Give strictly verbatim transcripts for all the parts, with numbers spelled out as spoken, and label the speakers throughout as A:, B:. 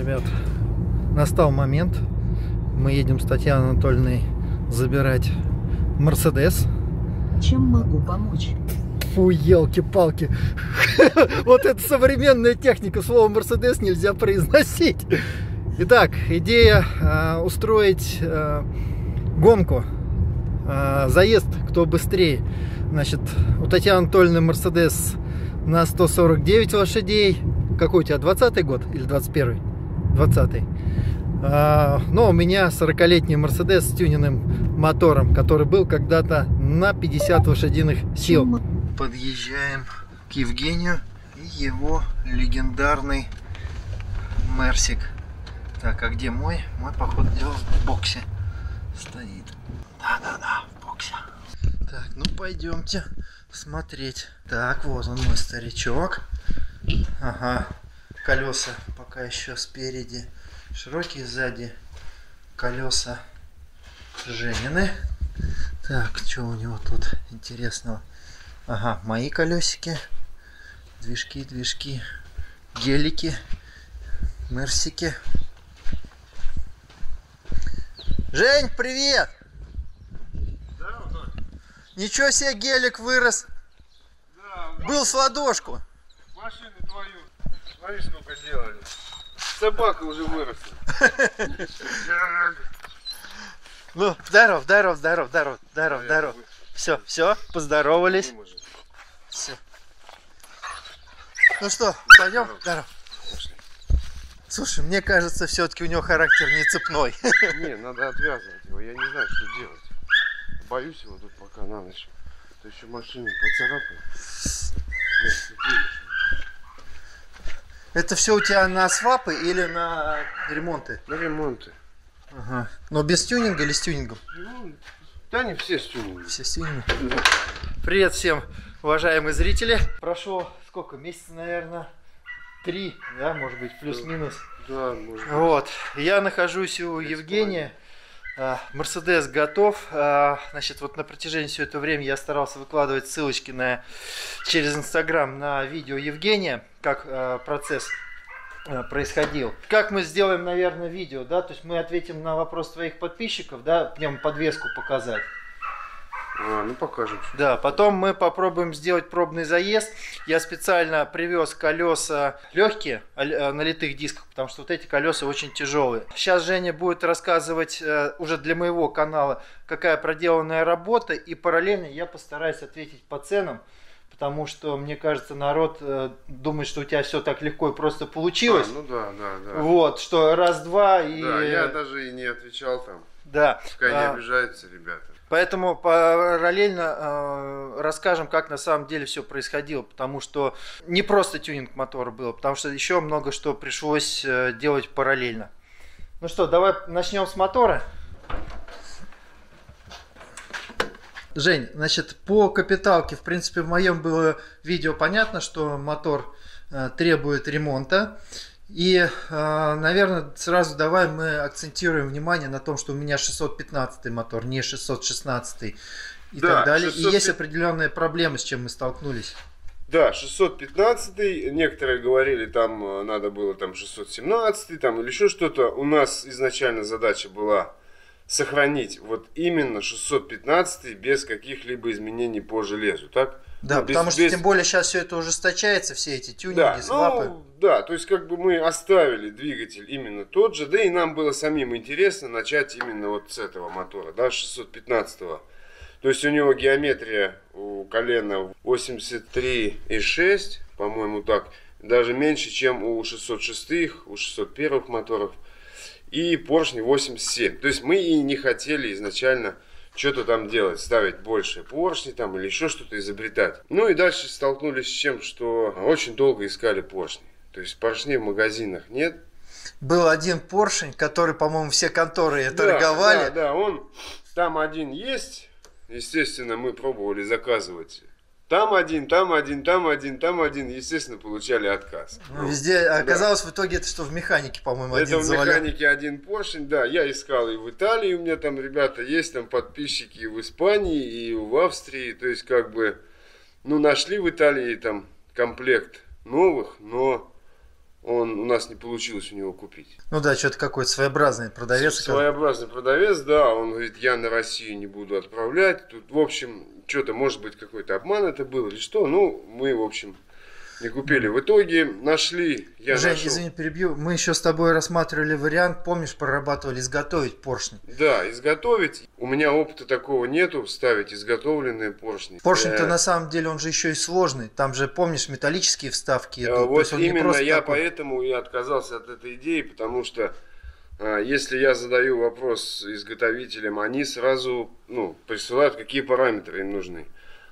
A: ребят, настал момент. Мы едем с Татьяной Анатольевной забирать Мерседес.
B: Чем могу помочь?
A: Фу, елки-палки. Вот это современная техника. Слово Мерседес нельзя произносить. Итак, идея э, устроить э, гонку. Э, заезд, кто быстрее. Значит, у Татьяны Анатольевны Мерседес на сто сорок девять лошадей. Какой у тебя, двадцатый год или двадцать первый? двадцатый. А, но у меня сорокалетний Мерседес с тюненным мотором, который был когда-то на пятьдесят лошадиных сил. Подъезжаем к Евгению и его легендарный Мерсик. Так, а где мой? Мой, походу, дела в боксе стоит. Да-да-да, в боксе. Так, ну пойдемте смотреть. Так, вот он, мой старичок. Ага, колеса пока еще спереди, широкие сзади колеса Женины. Так, что у него тут интересного? Ага, мои колесики, движки, движки, гелики, мерсики. Жень, привет!
C: Здорово.
A: Ничего себе, гелик вырос.
C: Да,
A: был с ладошку.
C: Машину твою, смотри, сколько делали. Собака уже выросла.
A: Ну, здоров, здоров, здоров, здоров, здоров, здоров. Все, все, поздоровались. Все. Ну что, пойдем? Здоров. Слушай, мне кажется, все-таки у него характер не цепной.
C: Не, надо отвязывать его, я не знаю, что делать. Боюсь его тут пока на ночь. То еще машину поцарапаю.
A: Это все у тебя на свапы или на ремонты?
C: На ремонты.
A: Ага. Но без тюнинга или с тюнингом?
C: Ну, да, не все с тюнингом.
A: Все с тюнингом. Привет всем, уважаемые зрители. Прошло сколько? Месяца, наверное, три, да, может быть, плюс-минус.
C: Да, может быть.
A: Вот. Я нахожусь у Евгения. Мерседес готов. Значит, вот на протяжении всего этого времени я старался выкладывать ссылочки на, через Инстаграм на видео Евгения, как э, процесс э, происходил. Как мы сделаем, наверное, видео, да, то есть мы ответим на вопрос твоих подписчиков, да, мне подвеску показать.
C: А, ну покажем.
A: Да, потом мы попробуем сделать пробный заезд. Я специально привез колеса легкие на литых дисках, потому что вот эти колеса очень тяжелые. Сейчас Женя будет рассказывать э, уже для моего канала, какая проделанная работа, и параллельно я постараюсь ответить по ценам, потому что, мне кажется, народ э, думает, что у тебя все так легко и просто получилось.
C: А, ну да, да, да.
A: Вот, что раз-два и...
C: Да, я даже и не отвечал там.
A: Да.
C: Пускай не
A: а...
C: обижаются ребята.
A: Поэтому параллельно э, расскажем, как на самом деле все происходило, потому что не просто тюнинг мотора было, потому что еще много что пришлось э, делать параллельно. Ну что, давай начнем с мотора. Жень, значит, по капиталке, в принципе, в моем было видео понятно, что мотор э, требует ремонта. И, наверное, сразу давай мы акцентируем внимание на том, что у меня шестьсот пятнадцатый мотор, не шестьсот шестнадцатый и да, так далее. шестьсот... И есть определенные проблемы, с чем мы столкнулись.
C: Да, шестьсот пятнадцатый, некоторые говорили, там надо было там шестьсот семнадцатый, там или еще что-то. У нас изначально задача была сохранить вот именно шестьсот пятнадцатый без каких-либо изменений по железу, так?
A: Да,
C: ну,
A: потому
C: без,
A: что
C: без...
A: тем более сейчас все это ужесточается, все эти тюнинги,
C: да,
A: свапы.
C: Ну, да, то есть как бы мы оставили двигатель именно тот же, да и нам было самим интересно начать именно вот с этого мотора, да, шестьсот пятнадцатого. То есть у него геометрия у колена восемьдесят три и шесть, по-моему так, даже меньше, чем у шестьсот шестых, у шестьсот первых моторов, и поршни восемьдесят семь. То есть мы и не хотели изначально что-то там делать, ставить больше поршни там или еще что-то изобретать. Ну и дальше столкнулись с чем, что очень долго искали поршни. То есть поршней в магазинах нет.
A: Был один поршень, который, по-моему, все конторы
C: да,
A: торговали.
C: Да, да, он там один есть. Естественно, мы пробовали заказывать. Там один, там один, там один, там один. Естественно, получали отказ.
A: Ну, везде оказалось, да. В итоге это что в механике, по-моему, один
C: Это в
A: завалил.
C: механике один поршень, да. Я искал и в Италии, у меня там ребята есть, там подписчики и в Испании, и в Австрии. То есть, как бы, ну, нашли в Италии там комплект новых, но он, у нас не получилось у него купить.
A: Ну да, что-то какой-то своеобразный продавец.
C: Своеобразный продавец, да, он говорит, я на Россию не буду отправлять. Тут, в общем, что-то, может быть, какой-то обман это был или что. Ну, мы, в общем, не купили. В итоге нашли. Я
A: Жень,
C: нашел.
A: извини, перебью. Мы еще с тобой рассматривали вариант, помнишь, прорабатывали изготовить поршни.
C: Да, изготовить. У меня опыта такого нету, ставить изготовленные поршни.
A: Поршень-то
C: э...
A: на самом деле он же еще и сложный. Там же, помнишь, металлические вставки идут.
C: Вот именно я
A: такой...
C: поэтому и отказался от этой идеи, потому что если я задаю вопрос изготовителям, они сразу ну, присылают, какие параметры им нужны.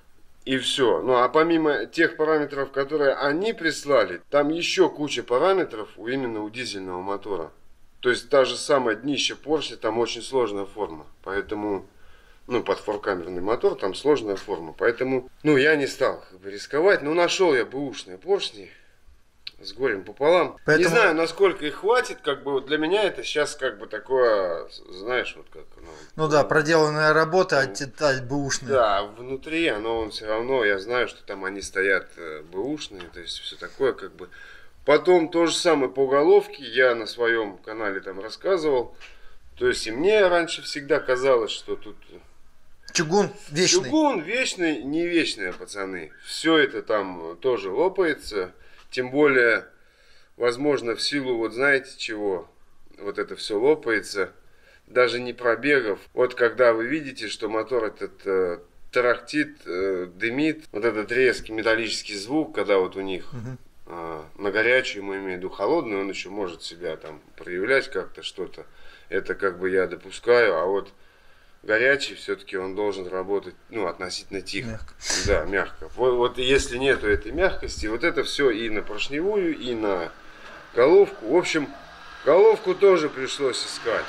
C: И все. Ну а помимо тех параметров, которые они прислали, там еще куча параметров у, именно у дизельного мотора. То есть та же самая днище поршня, там очень сложная форма. Поэтому, ну, под форкамерный мотор, там сложная форма. Поэтому, ну, я не стал как бы рисковать. Но нашел я бэушные поршни. С горем пополам. Поэтому... Не знаю, насколько их хватит, как бы вот для меня это сейчас как бы такое, знаешь, вот как... Ну,
A: ну да, проделанная работа, а деталь бэушная.
C: Да, внутри оно он все равно, я знаю, что там они стоят бэушные, то есть все такое как бы. Потом то же самое по головке, я на своем канале там рассказывал, то есть и мне раньше всегда казалось, что тут...
A: Чугун вечный.
C: Чугун вечный, не вечный, пацаны. Все это там тоже лопается. Тем более, возможно, в силу, вот знаете чего, вот это все лопается, даже не пробегов. Вот когда вы видите, что мотор этот э, тарахтит, э, дымит, вот этот резкий металлический звук, когда вот у них uh-huh. э, на горячую, мы имеем в виду холодный, он еще может себя там проявлять как-то что-то. Это как бы я допускаю, а вот горячий все-таки он должен работать, ну, относительно тихо.
A: Мягко.
C: Да, мягко. Вот, вот если нету этой мягкости, вот это все и на поршневую, и на головку. В общем, головку тоже пришлось искать.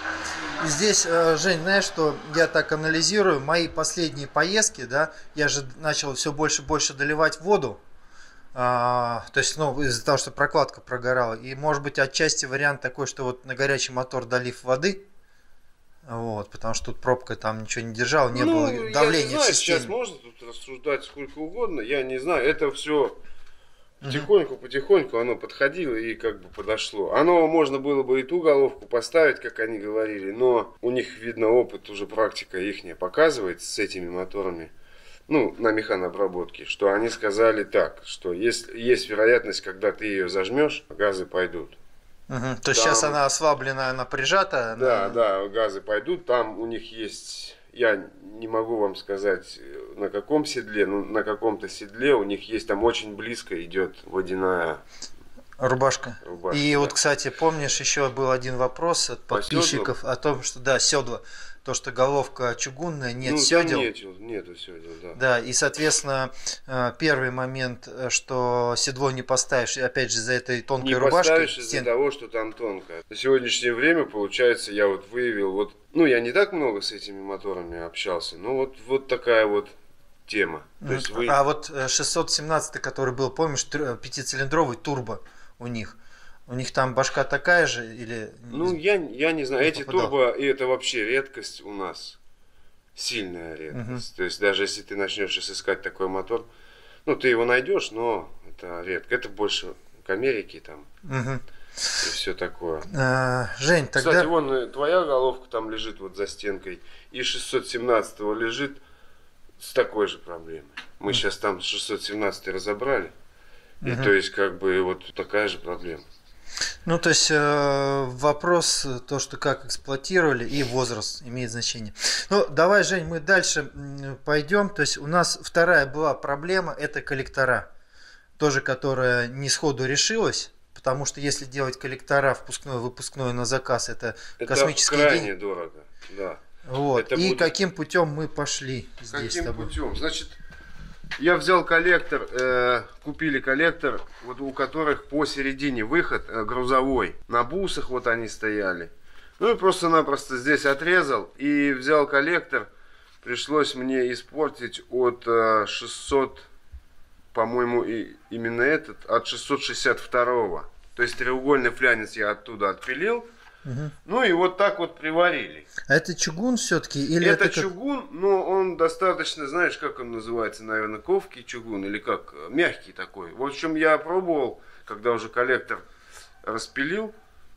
A: Здесь, Жень, знаешь, что я так анализирую, мои последние поездки, да, я же начал все больше и больше доливать воду. А, то есть, ну, из-за того, что прокладка прогорала. И, может быть, отчасти вариант такой, что вот на горячий мотор долив воды. Вот, потому что тут пробка там ничего не держала, не
C: ну,
A: было давления
C: я не знаю,
A: в системе.
C: Сейчас можно тут рассуждать сколько угодно, я не знаю, это все потихоньку, потихоньку оно подходило и как бы подошло. Оно можно было бы и ту головку поставить, как они говорили, но у них, видно, опыт, уже практика ихняя показывает с этими моторами, ну, на механообработке, что они сказали так, что есть, есть вероятность, когда ты ее зажмешь, газы пойдут.
A: Угу. То есть
C: там,
A: сейчас она ослаблена, она прижата?
C: Да,
A: на...
C: да, газы пойдут. Там у них есть, я не могу вам сказать на каком седле, но на каком-то седле у них есть, там очень близко идет водяная
A: рубашка.
C: рубашка.
A: И
C: да.
A: вот, кстати, помнишь, еще был один вопрос от подписчиков По о том, что, да, седла. То, что головка чугунная, нет
C: ну,
A: седел.
C: Нету, нету седел, да.
A: Да, и, соответственно, первый момент, что седло не поставишь, опять же, из-за этой тонкой
C: не
A: рубашки.
C: Не поставишь из-за
A: стен...
C: того, что там тонко. На сегодняшнее время, получается, я вот выявил, вот, ну, я не так много с этими моторами общался, но вот, вот такая вот тема. То есть вы...
A: А вот шестьсот семнадцать, который был, помнишь, пятицилиндровый турбо у них. У них там башка такая же или...
C: Ну, я, я не знаю.
A: Не
C: Эти
A: попадал.
C: турбо, и это вообще редкость у нас. Сильная редкость. Угу. То есть, даже если ты начнешь сейчас искать такой мотор, ну, ты его найдешь, но это редко. Это больше к Америке там.
A: Угу.
C: И все такое.
A: А, Жень, тогда...
C: Кстати, вон твоя головка там лежит вот за стенкой. И шестьсот семнадцатого лежит с такой же проблемой. Мы угу. сейчас там шестьсот семнадцатый разобрали. Угу. И то есть, как бы, вот такая же проблема.
A: Ну, то есть э, вопрос, то, что как эксплуатировали, и возраст имеет значение. Ну, давай, Жень, мы дальше пойдем. То есть у нас вторая была проблема, это коллектора. Тоже, которая не сходу решилась, потому что если делать коллектора впускной, выпускной на заказ, это, это космические деньги.
C: Это крайне дорого, да.
A: Вот.
C: Это
A: и
C: будет...
A: каким путем мы пошли здесь
C: Каким
A: с тобой?
C: путем? Значит, я взял коллектор, э, купили коллектор, вот у которых посередине выход э, грузовой. На бусах вот они стояли. Ну и просто-напросто здесь отрезал и взял коллектор. Пришлось мне испортить от э, шестисот, по-моему, и именно этот, от шестьсот шестьдесят второго. То есть треугольный флянец я оттуда отпилил,
A: Угу.
C: Ну и вот так вот приварили.
A: А это чугун все-таки? Или
C: это,
A: это
C: чугун, как... но он достаточно, знаешь, как он называется, наверное, ковкий чугун или как, мягкий такой. В общем, я пробовал, когда уже коллектор распилил,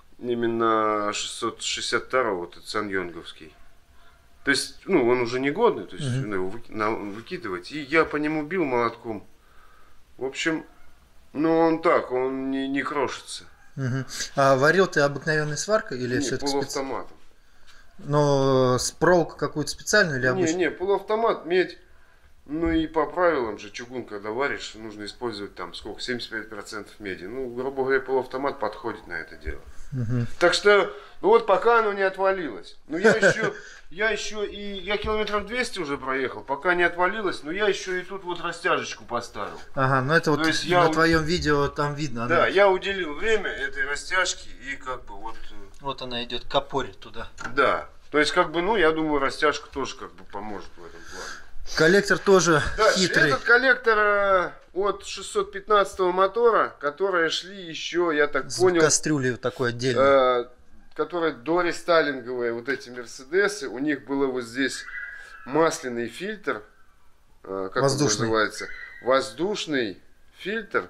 C: именно шестьсот шестьдесят два, вот этот саньонговский. То есть, ну, он уже негодный, то есть угу. его выки... выкидывать. И я по нему бил молотком. В общем, ну он так, он не, не крошится.
A: Угу. А варил ты обыкновенной сваркой или все-таки
C: полуавтоматом?
A: Специ... Но с проволокой какую-то специальную или обычную?
C: Не, не, полуавтомат, медь. Ну и по правилам же чугун, когда варишь, нужно использовать там сколько, семьдесят пять процентов меди. Ну, грубо говоря, полуавтомат подходит на это дело.
A: Угу.
C: Так что, ну вот пока оно не отвалилось. Ну я еще, я еще и, я километров двести уже проехал, пока не отвалилось, но я еще и тут вот растяжечку поставил.
A: Ага, ну это вот
C: То есть
A: на
C: я,
A: твоем видео там видно.
C: Да,
A: она...
C: я уделил время этой растяжке и как бы вот...
A: Вот она идет к опоре туда.
C: Да, то есть как бы, ну я думаю, растяжка тоже как бы поможет в этом плане.
A: Коллектор тоже
C: да,
A: хитрый.
C: Этот коллектор от шестьсот пятнадцатого мотора, которые шли еще, я так
A: с
C: понял...
A: кастрюли такой отдельный.
C: Э, которые дорестайлинговые, вот эти Мерседесы, у них было вот здесь масляный фильтр, э, как
A: воздушный.
C: он называется? Воздушный фильтр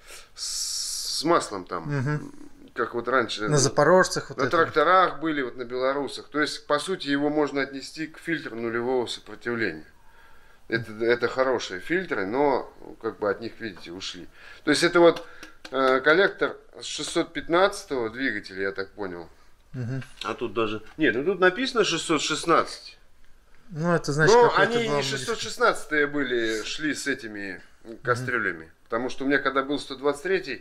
C: с, с маслом там.
A: Угу.
C: Как вот раньше.
A: На запорожцах. Вот
C: на
A: это.
C: тракторах были, вот на белорусах. То есть, по сути, его можно отнести к фильтру нулевого сопротивления. Это, это хорошие фильтры, но как бы от них, видите, ушли. То есть это вот э, коллектор с шестьсот пятнадцатого двигателя, я так понял.
A: Угу.
C: А тут даже... Нет, ну тут написано шестьсот шестнадцать.
A: Ну это значит,
C: но
A: какой-то
C: они
A: был...
C: и шестьсот шестнадцатые были, шли с этими кастрюлями. Угу. Потому что у меня когда был сто двадцать третий,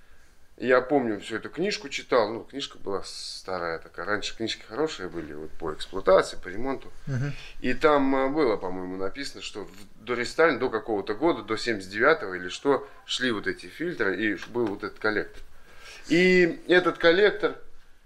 C: я помню, всю эту книжку читал. Ну, книжка была старая такая. Раньше книжки хорошие были вот, по эксплуатации, по ремонту.
A: Угу.
C: И там было, по-моему, написано, что до рестайлинга, до какого-то года, до семьдесят девятого или что, шли вот эти фильтры и был вот этот коллектор. И этот коллектор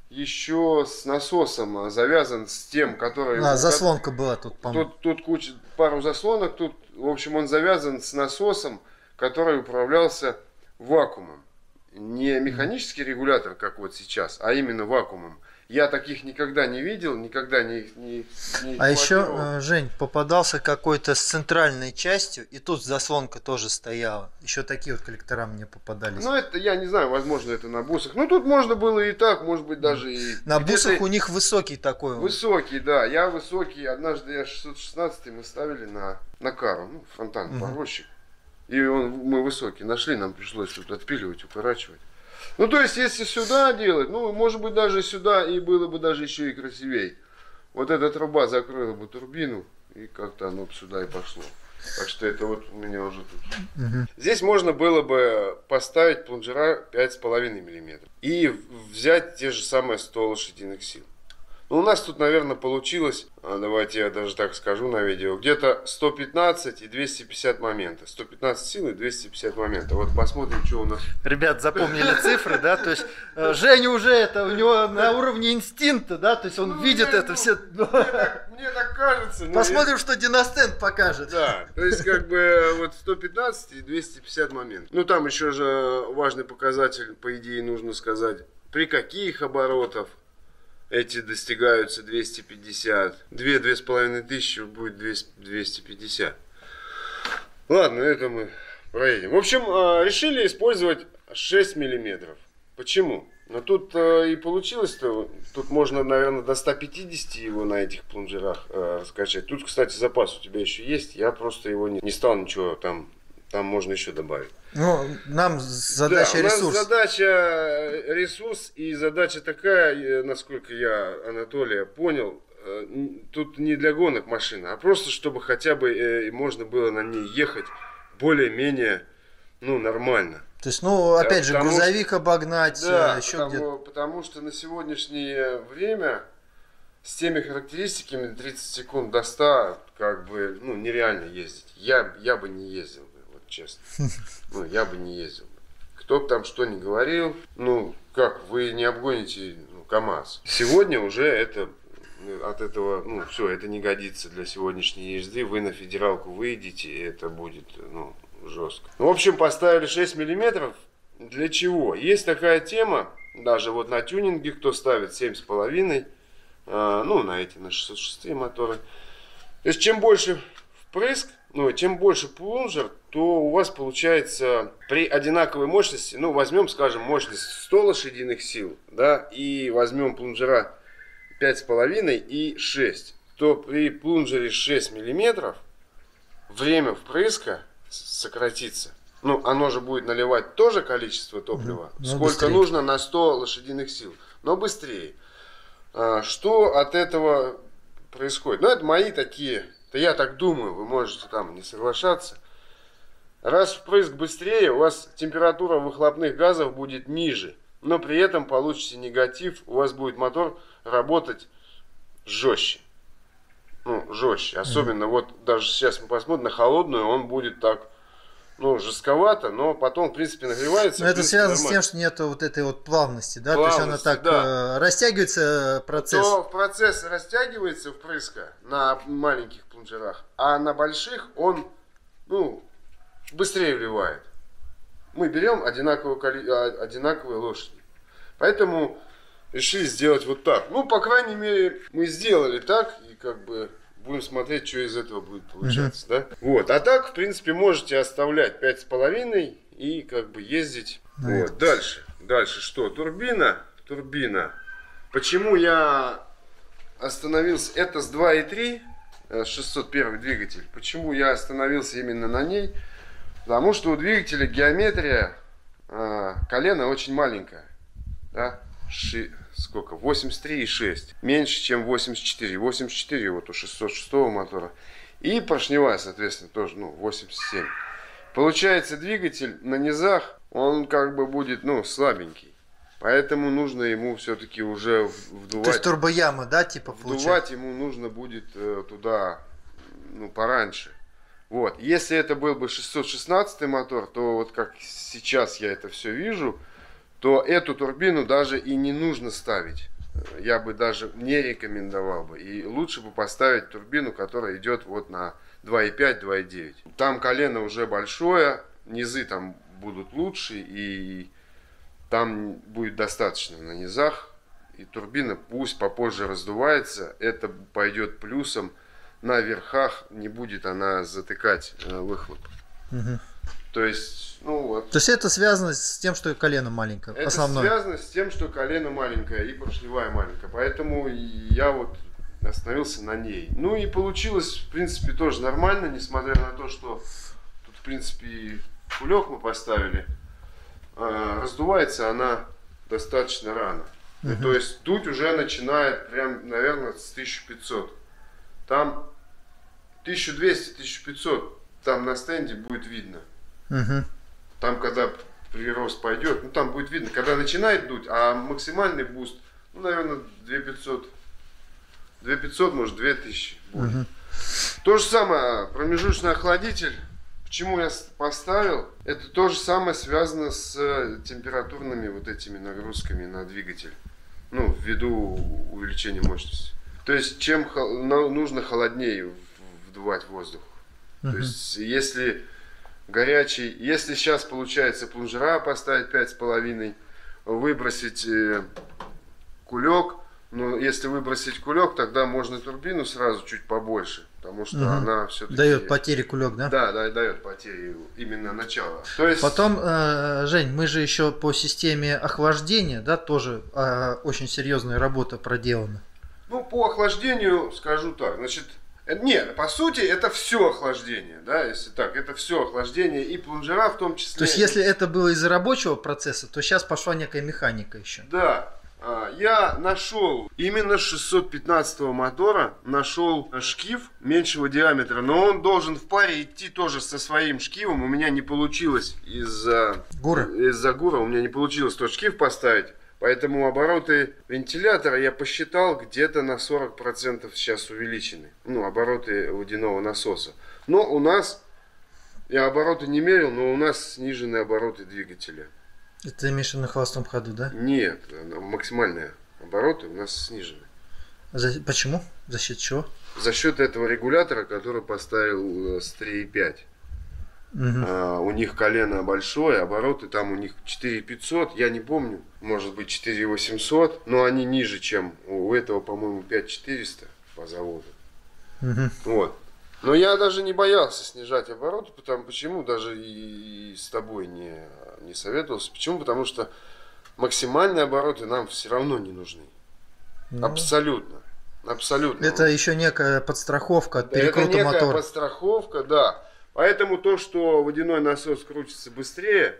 C: еще с насосом завязан с тем, который...
A: А, заслонка была тут, по-моему.
C: Тут, тут куча, пару заслонок, тут, в общем, он завязан с насосом, который управлялся вакуумом. Не механический регулятор, как вот сейчас, а именно вакуумом. Я таких никогда не видел, никогда не, не, не
A: А еще, Жень, попадался какой-то с центральной частью, и тут заслонка тоже стояла. Еще такие вот коллектора мне попадались.
C: Ну, это, я не знаю, возможно, это на бусах. Ну, тут можно было и так, может быть, даже и...
A: На бусах у них высокий такой.
C: Высокий, да. Я высокий. Однажды я шестьсот шестнадцатый мы ставили на, на кару, ну, фронтальный угу. погрузчик. И он, мы высокий нашли, нам пришлось тут отпиливать, укорачивать. Ну, то есть, если сюда делать, ну, может быть, даже сюда, и было бы даже еще и красивей. Вот эта труба закрыла бы турбину, и как-то оно бы сюда и пошло. Так что это вот у меня уже тут. Угу. Здесь можно было бы поставить плунжера пять с половиной миллиметров и взять те же самые сто лошадиных сил. Ну, у нас тут, наверное, получилось, давайте я даже так скажу на видео, где-то сто пятнадцать и двести пятьдесят моментов. сто пятнадцать сил и двести пятьдесят моментов. Вот посмотрим, что у нас.
A: Ребят, запомнили цифры, да? То есть Женя уже это у него на уровне инстинкта, да? То есть он ну, видит это ну, все.
C: Мне так, мне так кажется.
A: Посмотрим,
C: я...
A: что Диностенд покажет.
C: Да, то есть как бы вот сто пятнадцать и двести пятьдесят моментов. Ну, там еще же важный показатель, по идее, нужно сказать, при каких оборотах эти достигаются двести пятьдесят. две-две с половиной тысячи будет двести пятьдесят. Ладно, это мы проедем. В общем, решили использовать шесть миллиметров. Почему? Но тут и получилось-то, тут можно, наверное, до ста пятидесяти его на этих плунжерах раскачать. Тут, кстати, запас у тебя еще есть. Я просто его не, не стал ничего там. Там можно еще добавить.
A: Ну, нам задача
C: да, у нас
A: ресурс.
C: задача ресурс и задача такая, насколько я Анатолия понял, тут не для гонок машина, а просто чтобы хотя бы можно было на ней ехать более-менее, ну, нормально.
A: То есть, ну, опять да, же, грузовик
C: что,
A: обогнать,
C: да,
A: еще
C: потому,
A: где-то.
C: Потому что на сегодняшнее время с теми характеристиками тридцать секунд до ста, как бы, ну, нереально ездить. Я, я бы не ездил. Честно. Ну, я бы не ездил. Кто бы там что ни говорил, ну, как, вы не обгоните ну, КамАЗ. Сегодня уже это, от этого, ну, все, это не годится для сегодняшней езды. Вы на федералку выйдете, и это будет, ну, жестко. В общем, поставили шесть миллиметров. Для чего? Есть такая тема, Даже вот на тюнинге, кто ставит семь с половиной, ну, на эти, на шестьсот шесть моторы. То есть, чем больше впрыск, ну, чем больше плунжер, то у вас получается при одинаковой мощности, ну, возьмем, скажем, мощность сто лошадиных сил, да, и возьмем плунжера пять с половиной и шесть, то при плунжере шесть миллиметров время впрыска сократится. Ну, оно же будет наливать тоже количество топлива,
A: но
C: сколько
A: быстрее.
C: нужно на сто лошадиных сил, но быстрее. Что от этого происходит? Ну, это мои такие, да я так думаю, вы можете там не соглашаться. Раз впрыск быстрее, у вас температура выхлопных газов будет ниже, но при этом получите негатив, у вас будет мотор работать жестче. Ну, жестче. Особенно mm-hmm. вот даже сейчас мы посмотрим на холодную, он будет так, ну, жестковато, но потом, в принципе, нагревается.
A: Но это
C: принципе,
A: связано
C: нормально.
A: с тем, что нету вот этой вот плавности, да?
C: Плавности,
A: то есть она так
C: да.
A: э, растягивается процесс.
C: То процесс растягивается впрыска на маленьких плунжерах, а на больших он, ну, быстрее вливает. Мы берем одинаковую, одинаковые лошади. Поэтому решили сделать вот так. Ну, по крайней мере, мы сделали так, и как бы будем смотреть, что из этого будет получаться. Uh-huh. Да? Вот. А так, в принципе, можете оставлять пять с половиной и как бы ездить. Uh-huh. Вот. Дальше. Дальше что? Турбина. Турбина. Почему я остановился? Это с два и три, шестьсот первый двигатель. Почему я остановился именно на ней? Потому что у двигателя геометрия э, колена очень маленькая. Да? Ши, сколько? восемьдесят три и шесть. Меньше, чем восемьдесят четыре. восемьдесят четыре вот у шестьсот шестого мотора. И поршневая, соответственно, тоже, ну, восемьдесят семь. Получается, двигатель на низах, он как бы будет, ну, слабенький. Поэтому нужно ему все-таки уже вдувать.
A: То есть турбояма, да, типа
C: получается?
A: Вдувать
C: ему нужно будет э, туда, ну, пораньше. Вот. Если это был бы шестьсот шестнадцатый мотор, то вот как сейчас я это все вижу, то эту турбину даже и не нужно ставить. Я бы даже не рекомендовал бы. И лучше бы поставить турбину, которая идет вот на два и пять - два и девять. Там колено уже большое, низы там будут лучше, и там будет достаточно на низах. И турбина пусть попозже раздувается, это пойдет плюсом. На верхах не будет она затыкать э, выхлоп. Угу. То есть, ну вот.
A: То есть это связано с тем, что колено маленькое.
C: Это
A: основное.
C: связано с тем, что колено маленькое и поршневая маленькая. Поэтому я вот остановился на ней. Ну и получилось, в принципе, тоже нормально, несмотря на то, что тут, в принципе, кулек мы поставили. Э, раздувается она достаточно рано. Угу. Ну, то есть дуть уже начинает прям, наверное, с тысяча пятьсот. Там тысяча двести - тысяча пятьсот, там на стенде будет видно. Угу. Там, когда прирост пойдет, ну там будет видно, когда начинает дуть, а максимальный буст, ну, наверное, две тысячи пятьсот. две тысячи пятьсот, может, две тысячи будет. Угу. То же самое, промежуточный охладитель. Почему я поставил? Это то же самое связано с температурными вот этими нагрузками на двигатель. Ну, ввиду увеличения мощности. То есть, чем нужно холоднее вдувать воздух. Uh-huh. То есть, если горячий, если сейчас получается плунжера поставить пять с половиной, выбросить э, кулек, но если выбросить кулек, тогда можно турбину сразу чуть побольше, потому что uh-huh. она все-таки
A: дает потери кулек, да?
C: Да, да, дает потери именно начало. То есть...
A: Потом, э, Жень, мы же еще по системе охлаждения, да, тоже э, очень серьезная работа проделана.
C: Ну, по охлаждению скажу так, значит, нет, по сути, это все охлаждение, да, если так, это все охлаждение и плунжера в том числе.
A: То есть, если это было из-за рабочего процесса, то сейчас пошла некая механика еще.
C: Да, я нашел именно шестьсот пятнадцатого мотора, нашел шкив меньшего диаметра, но он должен в паре идти тоже со своим шкивом, у меня не получилось из-за
A: гура,
C: из-за гура у меня не получилось тот шкив поставить. Поэтому обороты вентилятора я посчитал где-то на сорок процентов сейчас увеличены. Ну, обороты водяного насоса. Но у нас, я обороты не мерил, но у нас снижены обороты двигателя.
A: Это имеешь на холостом ходу, да?
C: Нет, максимальные обороты у нас снижены.
A: За, почему? За счет чего?
C: За счет этого регулятора, который поставил с три и пять.
A: Угу.
C: А, у них колено большое, обороты там у них четыре пятьсот, я не помню, может быть четыре восемьсот, но они ниже, чем у этого, по-моему, пять четыреста по заводу.
A: Угу.
C: Вот. Но я даже не боялся снижать обороты, потому почему даже и, и с тобой не, не советовался. Почему? Потому что максимальные обороты нам все равно не нужны.
A: Ну,
C: Абсолютно. Абсолютно.
A: это еще некая подстраховка от
C: Да, это
A: перекрута
C: некая
A: мотора.
C: подстраховка, да. Поэтому то, что водяной насос крутится быстрее,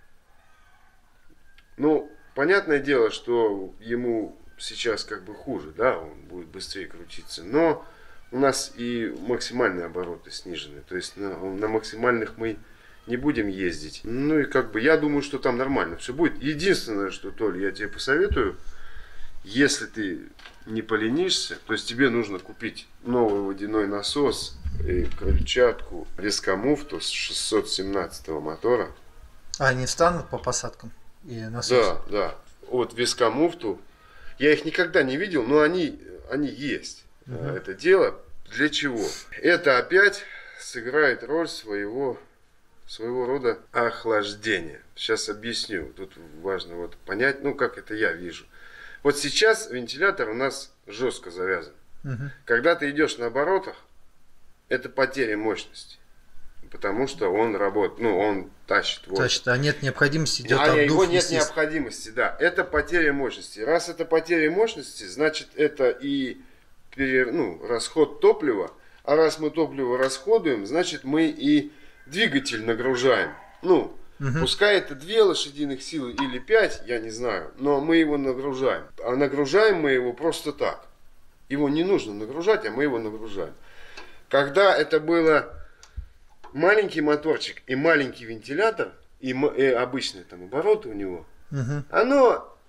C: ну, понятное дело, что ему сейчас как бы хуже, да, он будет быстрее крутиться, но у нас и максимальные обороты снижены, то есть на, на максимальных мы не будем ездить. Ну и как бы я думаю, что там нормально все будет. Единственное, что, Толь, я тебе посоветую, если ты не поленишься, то есть тебе нужно купить новый водяной насос и крыльчатку, вескомуфту с шестьсот семнадцатого мотора.
A: А они встанут по посадкам и насос?
C: Да, да. Вот вескомуфту. Я их никогда не видел, но они, они есть. Угу. Это дело. Для чего? Это опять сыграет роль своего, своего рода охлаждения. Сейчас объясню. Тут важно вот понять, ну как это я вижу. Вот сейчас вентилятор у нас жестко завязан.
A: Угу.
C: Когда ты идешь на оборотах, это потеря мощности. Потому что он работает, ну, он тащит воздух.
A: Тащит, а нет необходимости, идет
C: а
A: обдув.
C: его нет необходимости, да. Это потеря мощности. Раз это потеря мощности, значит это и пере, ну, расход топлива. А раз мы топливо расходуем, значит мы и двигатель нагружаем. Ну,
A: угу.
C: Пускай это две лошадиных силы или пять, я не знаю, но мы его нагружаем. А нагружаем мы его просто так. Его не нужно нагружать, а мы его нагружаем. Когда это было маленький моторчик и маленький вентилятор, и, и обычные там обороты у него,
A: угу.
C: оно,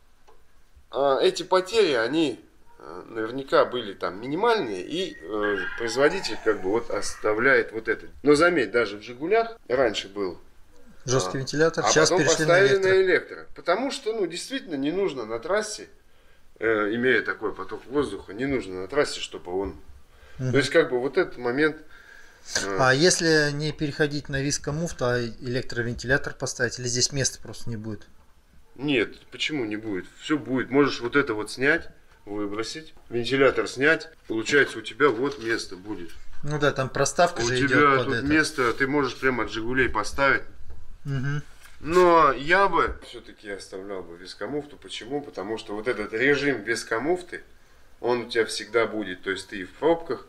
C: а, эти потери, они а, наверняка были там минимальные, и а, производитель как бы вот оставляет вот это. Но заметь, даже в Жигулях раньше был
A: жесткий
C: а,
A: вентилятор,
C: а
A: сейчас
C: потом
A: перешли
C: поставили
A: на электро.
C: на электро. Потому что, ну, действительно не нужно на трассе, э, имея такой поток воздуха, не нужно на трассе, чтобы он...
A: Угу.
C: То есть, как бы, вот этот момент... Э,
A: а если не переходить на вискомуфт, а электровентилятор поставить, или здесь места просто не будет?
C: Нет, почему не будет? Все будет. Можешь вот это вот снять, выбросить, вентилятор снять, получается у тебя вот место будет.
A: Ну да, там проставка
C: у
A: же
C: тебя
A: идет под
C: тут
A: это.
C: место, ты можешь прямо от Жигулей поставить.
A: Угу.
C: Но я бы все-таки оставлял бы вескомуфту. Почему? Потому что вот этот режим вескомуфты, он у тебя всегда будет. То есть ты в пробках,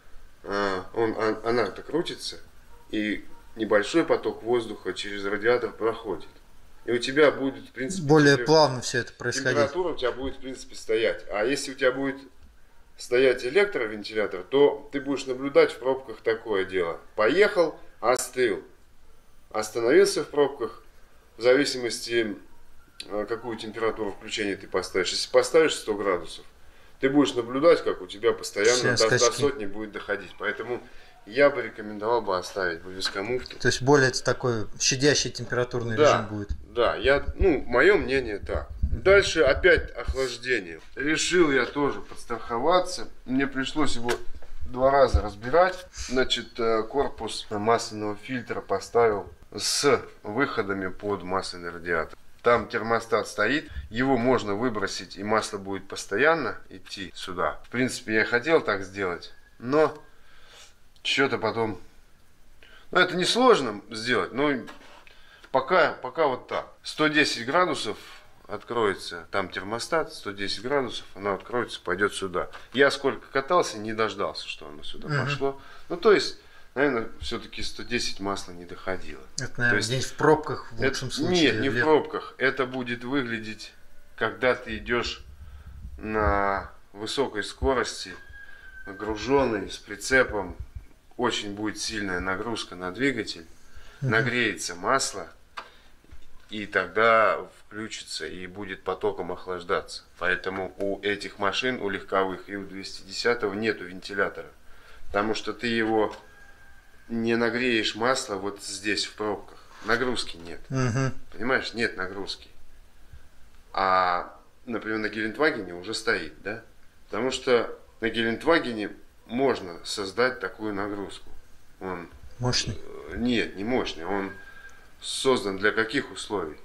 C: он, она-то крутится, и небольшой поток воздуха через радиатор проходит. И у тебя будет, в принципе...
A: более
C: темпер...
A: плавно все это происходит.
C: Температура у тебя будет, в принципе, стоять. А если у тебя будет стоять электровентилятор, то ты будешь наблюдать в пробках такое дело. Поехал, остыл. Остановился в пробках, в зависимости, какую температуру включения ты поставишь. Если поставишь сто градусов, ты будешь наблюдать, как у тебя постоянно до, до сотни будет доходить. Поэтому я бы рекомендовал бы оставить бы вескомуфту.
A: То есть более такой щадящий температурный
C: да,
A: режим будет.
C: Да, я, ну, мое мнение так. Дальше опять охлаждение. Решил я тоже подстраховаться. Мне пришлось его два раза разбирать. Значит, корпус масляного фильтра поставил с выходами под масляный радиатор. Там термостат стоит, его можно выбросить, и масло будет постоянно идти сюда. В принципе, я хотел так сделать, но что-то потом... Ну, это несложно сделать, но пока, пока вот так. сто десять градусов откроется, там термостат, сто десять градусов, оно откроется, пойдет сюда. Я сколько катался, не дождался, что оно сюда uh-huh. пошло. Ну, то есть... Наверное, все-таки сто десять масла не доходило.
A: Это, наверное,
C: есть,
A: где-нибудь в пробках в лучшем
C: это,
A: случае.
C: Нет, не в пробках. Это будет выглядеть, когда ты идешь на высокой скорости, нагруженный, с прицепом. Очень будет сильная нагрузка на двигатель. Uh-huh. Нагреется масло. И тогда включится и будет потоком охлаждаться. Поэтому у этих машин, у легковых и у двести десятого нету вентилятора. Потому что ты его... не нагреешь масло вот здесь в пробках. Нагрузки нет.
A: Угу.
C: Понимаешь, нет нагрузки. А, например, на Гелендвагене уже стоит, да? Потому что на Гелендвагене можно создать такую нагрузку. Он
A: мощный.
C: Нет, не мощный. Он создан для каких условий?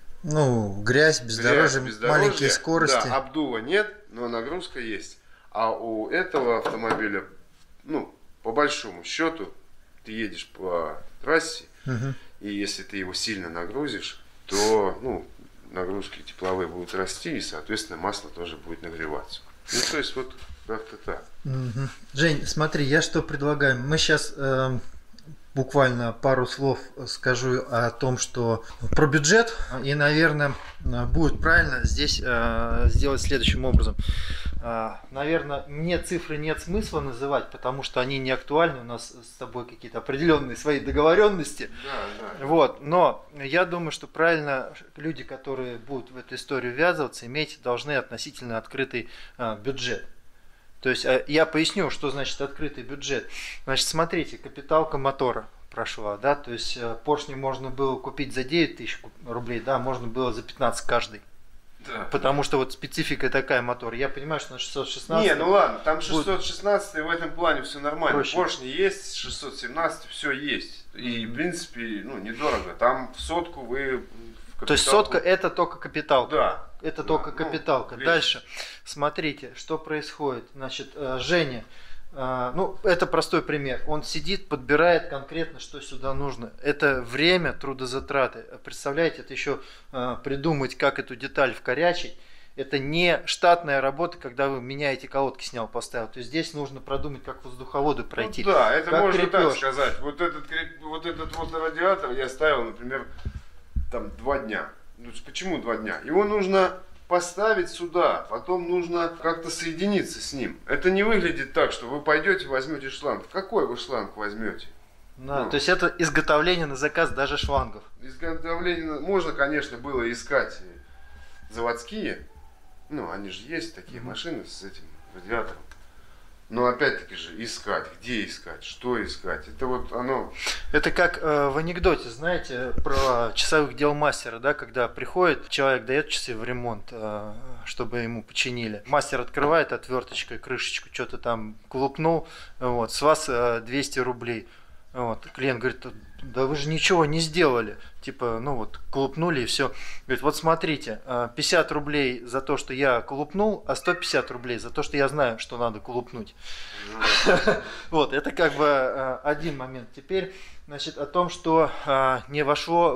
A: Ну, грязь, бездорожье,
C: грязь,
A: маленькие скорости.
C: Да, обдува нет, но нагрузка есть. А у этого автомобиля, ну, по большому счету, ты едешь по трассе, угу. и если ты его сильно нагрузишь, то, ну, нагрузки тепловые будут расти, и, соответственно, масло тоже будет нагреваться. Ну, то есть, вот как-то так.
A: Угу. Жень, смотри, я что предлагаю. Мы сейчас э, буквально пару слов скажу о том, что про бюджет. И, наверное, будет правильно здесь э, сделать следующим образом. Э, наверное, мне цифры нет смысла называть, потому что они не актуальны. У нас с тобой какие-то определенные свои договоренности.
C: Да, да.
A: Вот. Но я думаю, что правильно люди, которые будут в эту историю ввязываться, иметь должны относительно открытый э, бюджет. То есть я поясню, что значит открытый бюджет. Значит, смотрите, капиталка мотора прошла, да, то есть поршни можно было купить за девять тысяч рублей, да, можно было за пятнадцать каждый. Да. Потому что вот специфика такая мотора. Я понимаю, что на шестьсот шестнадцать.
C: Не, ну ладно, там шестьсот шестнадцать в этом плане все нормально.
A: Проще.
C: Поршни есть, шестьсот семнадцать все есть. И в принципе, ну, недорого. Там в сотку вы. В
A: То есть сотка это только капиталка.
C: Да.
A: Это
C: да,
A: только капиталка.
C: Ну,
A: дальше, смотрите, что происходит. Значит, Женя, ну, это простой пример. Он сидит, подбирает конкретно, что сюда нужно. Это время, трудозатраты. Представляете, это еще придумать, как эту деталь вкорячить. Это не штатная работа, когда вы меняете колодки, снял, поставил. То есть здесь нужно продумать, как воздуховоды пройти.
C: Ну, да, это
A: как
C: можно
A: крепеж.
C: Так сказать. Вот этот, вот этот вот радиатор я ставил, например, там два дня. Ну, почему два дня? Его нужно поставить сюда, потом нужно как-то соединиться с ним. Это не выглядит так, что вы пойдете возьмете шланг. Какой вы шланг возьмете?
A: Да,
C: ну,
A: то есть это изготовление на заказ даже шлангов.
C: Изготовление можно, конечно, было искать заводские. Ну, они же есть, такие mm-hmm. машины с этим радиатором. Но опять-таки же искать, где искать, что искать, это вот оно...
A: Это как э, в анекдоте, знаете, про часовых дел мастера, да, когда приходит, человек дает часы в ремонт, э, чтобы ему починили. Мастер открывает отверточкой крышечку, что-то там клупнул, вот, с вас э, двести рублей. Вот, клиент говорит, да вы же ничего не сделали. Типа, ну вот, колупнули и все. Говорит, вот смотрите, пятьдесят рублей за то, что я колупнул, а сто пятьдесят рублей за то, что я знаю, что надо колупнуть. Вот, это как бы один момент. Теперь, значит, о том, что не вошло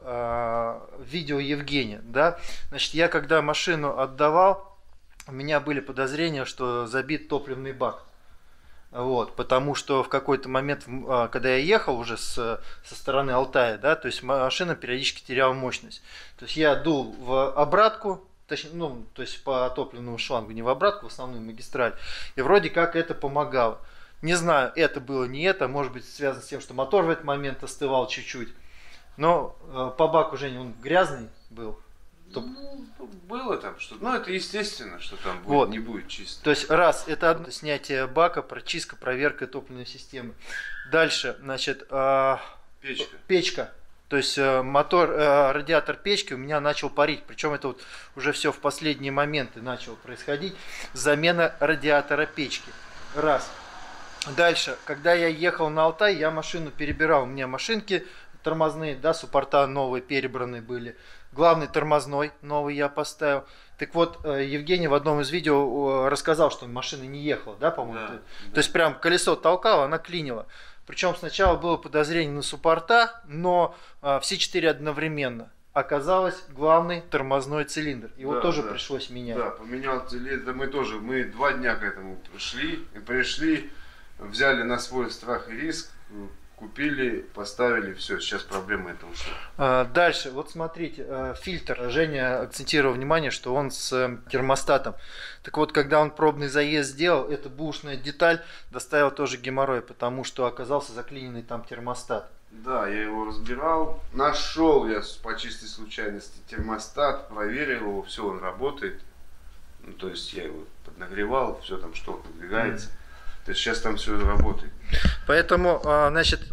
A: в видео Евгения, да. Значит, я когда машину отдавал, у меня были подозрения, что забит топливный бак. Вот, потому что в какой-то момент, когда я ехал уже с, со стороны Алтая, да, то есть машина периодически теряла мощность. То есть я дул в обратку, точнее, ну, то есть по топливному шлангу, не в обратку, в основную магистраль. И вроде как это помогало. Не знаю, это было не это, может быть связано с тем, что мотор в этот момент остывал чуть-чуть. Но по баку, Женя, он грязный был.
C: Ну, было там что-то. Ну, это естественно, что там будет,
A: вот.
C: Не будет чисто.
A: То есть, раз, это одно снятие бака, прочистка, проверка топливной системы. Дальше, значит, э,
C: печка.
A: печка. То есть, э, мотор, э, радиатор печки у меня начал парить. Причем это вот уже все в последние моменты начало происходить. Замена радиатора печки. Раз. Дальше, когда я ехал на Алтай, я машину перебирал. У меня машинки тормозные, да, суппорта новые перебраны были. Главный тормозной новый я поставил. Так вот, Евгений в одном из видео рассказал, что машина не ехала, да, по-моему? Да, да. То есть прям колесо толкало, она клинила. Причем сначала было подозрение на суппорта, но а, все четыре одновременно. Оказалось, главный тормозной цилиндр. Его да, тоже да. пришлось менять.
C: Да, поменял цилиндр. Мы тоже, мы два дня к этому пришли. И пришли, взяли на свой страх и риск. Купили, поставили, все, сейчас проблема это ушла.
A: Дальше, вот смотрите, фильтр. Женя акцентировал внимание, что он с термостатом. Так вот, когда он пробный заезд сделал, эта бэушная деталь доставила тоже геморрой, потому что оказался заклиненный там термостат.
C: Да, я его разбирал. Нашел я по чистой случайности термостат, проверил его, все, он работает. Ну, то есть я его поднагревал, все там, что подвигается. Mm. То есть сейчас там все работает.
A: Поэтому, значит,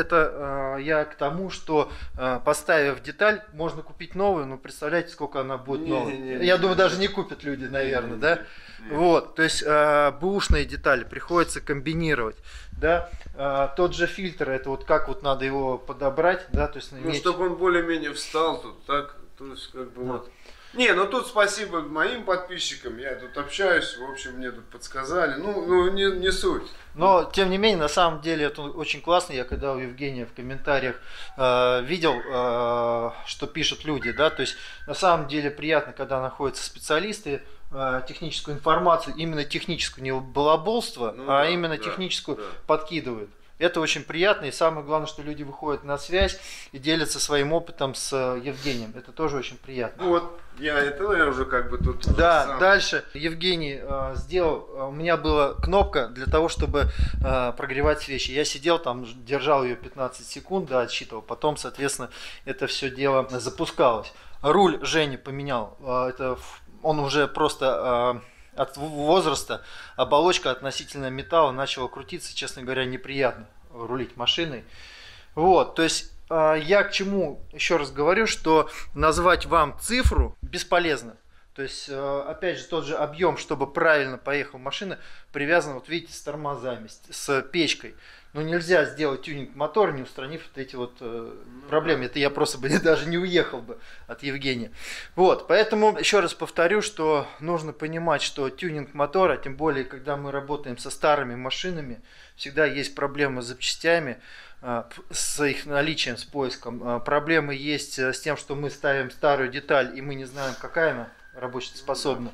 A: это я к тому, что поставив деталь, можно купить новую, но представляете, сколько она будет новой. Я не, думаю, не, даже не купят люди, наверное, не, да? Не, не. Вот, то есть бэушные детали приходится комбинировать, да? Тот же фильтр, это вот как вот надо его подобрать, да? То есть,
C: ну,
A: иметь...
C: чтобы он более-менее встал тут, так, то есть как бы вот. вот. Не, ну тут спасибо моим подписчикам, я тут общаюсь, в общем, мне тут подсказали, ну, ну не, не суть.
A: Но, тем не менее, на самом деле, это очень классно, я когда у Евгения в комментариях э, видел, э, что пишут люди, да, то есть, на самом деле, приятно, когда находятся специалисты, э, техническую информацию, именно техническую, не балаболство, ну, а да, именно да, техническую да. подкидывают. Это очень приятно, и самое главное, что люди выходят на связь и делятся своим опытом с Евгением. Это тоже очень приятно.
C: Вот, я это я уже как бы тут...
A: Да,
C: сам...
A: дальше Евгений э, сделал, у меня была кнопка для того, чтобы э, прогревать свечи. Я сидел там, держал ее пятнадцать секунд, да, отсчитывал, потом, соответственно, это все дело запускалось. Руль Женя поменял, э, это, он уже просто... Э, от возраста оболочка относительно металла начала крутиться, честно говоря, неприятно рулить машиной. Вот, то есть я к чему еще раз говорю, что назвать вам цифру бесполезно. То есть, опять же, тот же объем, чтобы правильно поехала машина, привязан, вот видите, с тормозами, с печкой. Но нельзя сделать тюнинг мотора, не устранив вот эти вот э, проблемы. Это я просто бы даже не уехал бы от Евгения. Вот, поэтому еще раз повторю, что нужно понимать, что тюнинг мотора, тем более, когда мы работаем со старыми машинами, всегда есть проблемы с запчастями, э, с их наличием, с поиском. Э, проблемы есть с тем, что мы ставим старую деталь, и мы не знаем, какая она работоспособна.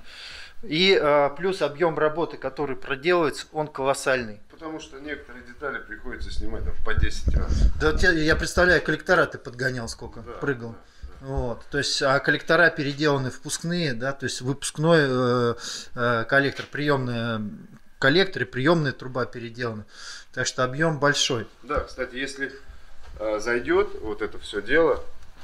A: И э, плюс объем работы, который проделывается, он колоссальный.
C: Потому что некоторые детали приходится снимать там, по десять раз.
A: Да, я представляю, коллектора ты подгонял сколько, да, прыгал. Да, да. Вот, то есть, а коллектора переделаны впускные, да, то есть выпускной э, э, коллектор, приемные коллекторы, приемная труба переделана. Так что объем большой.
C: Да, кстати, если э, зайдет вот это все дело,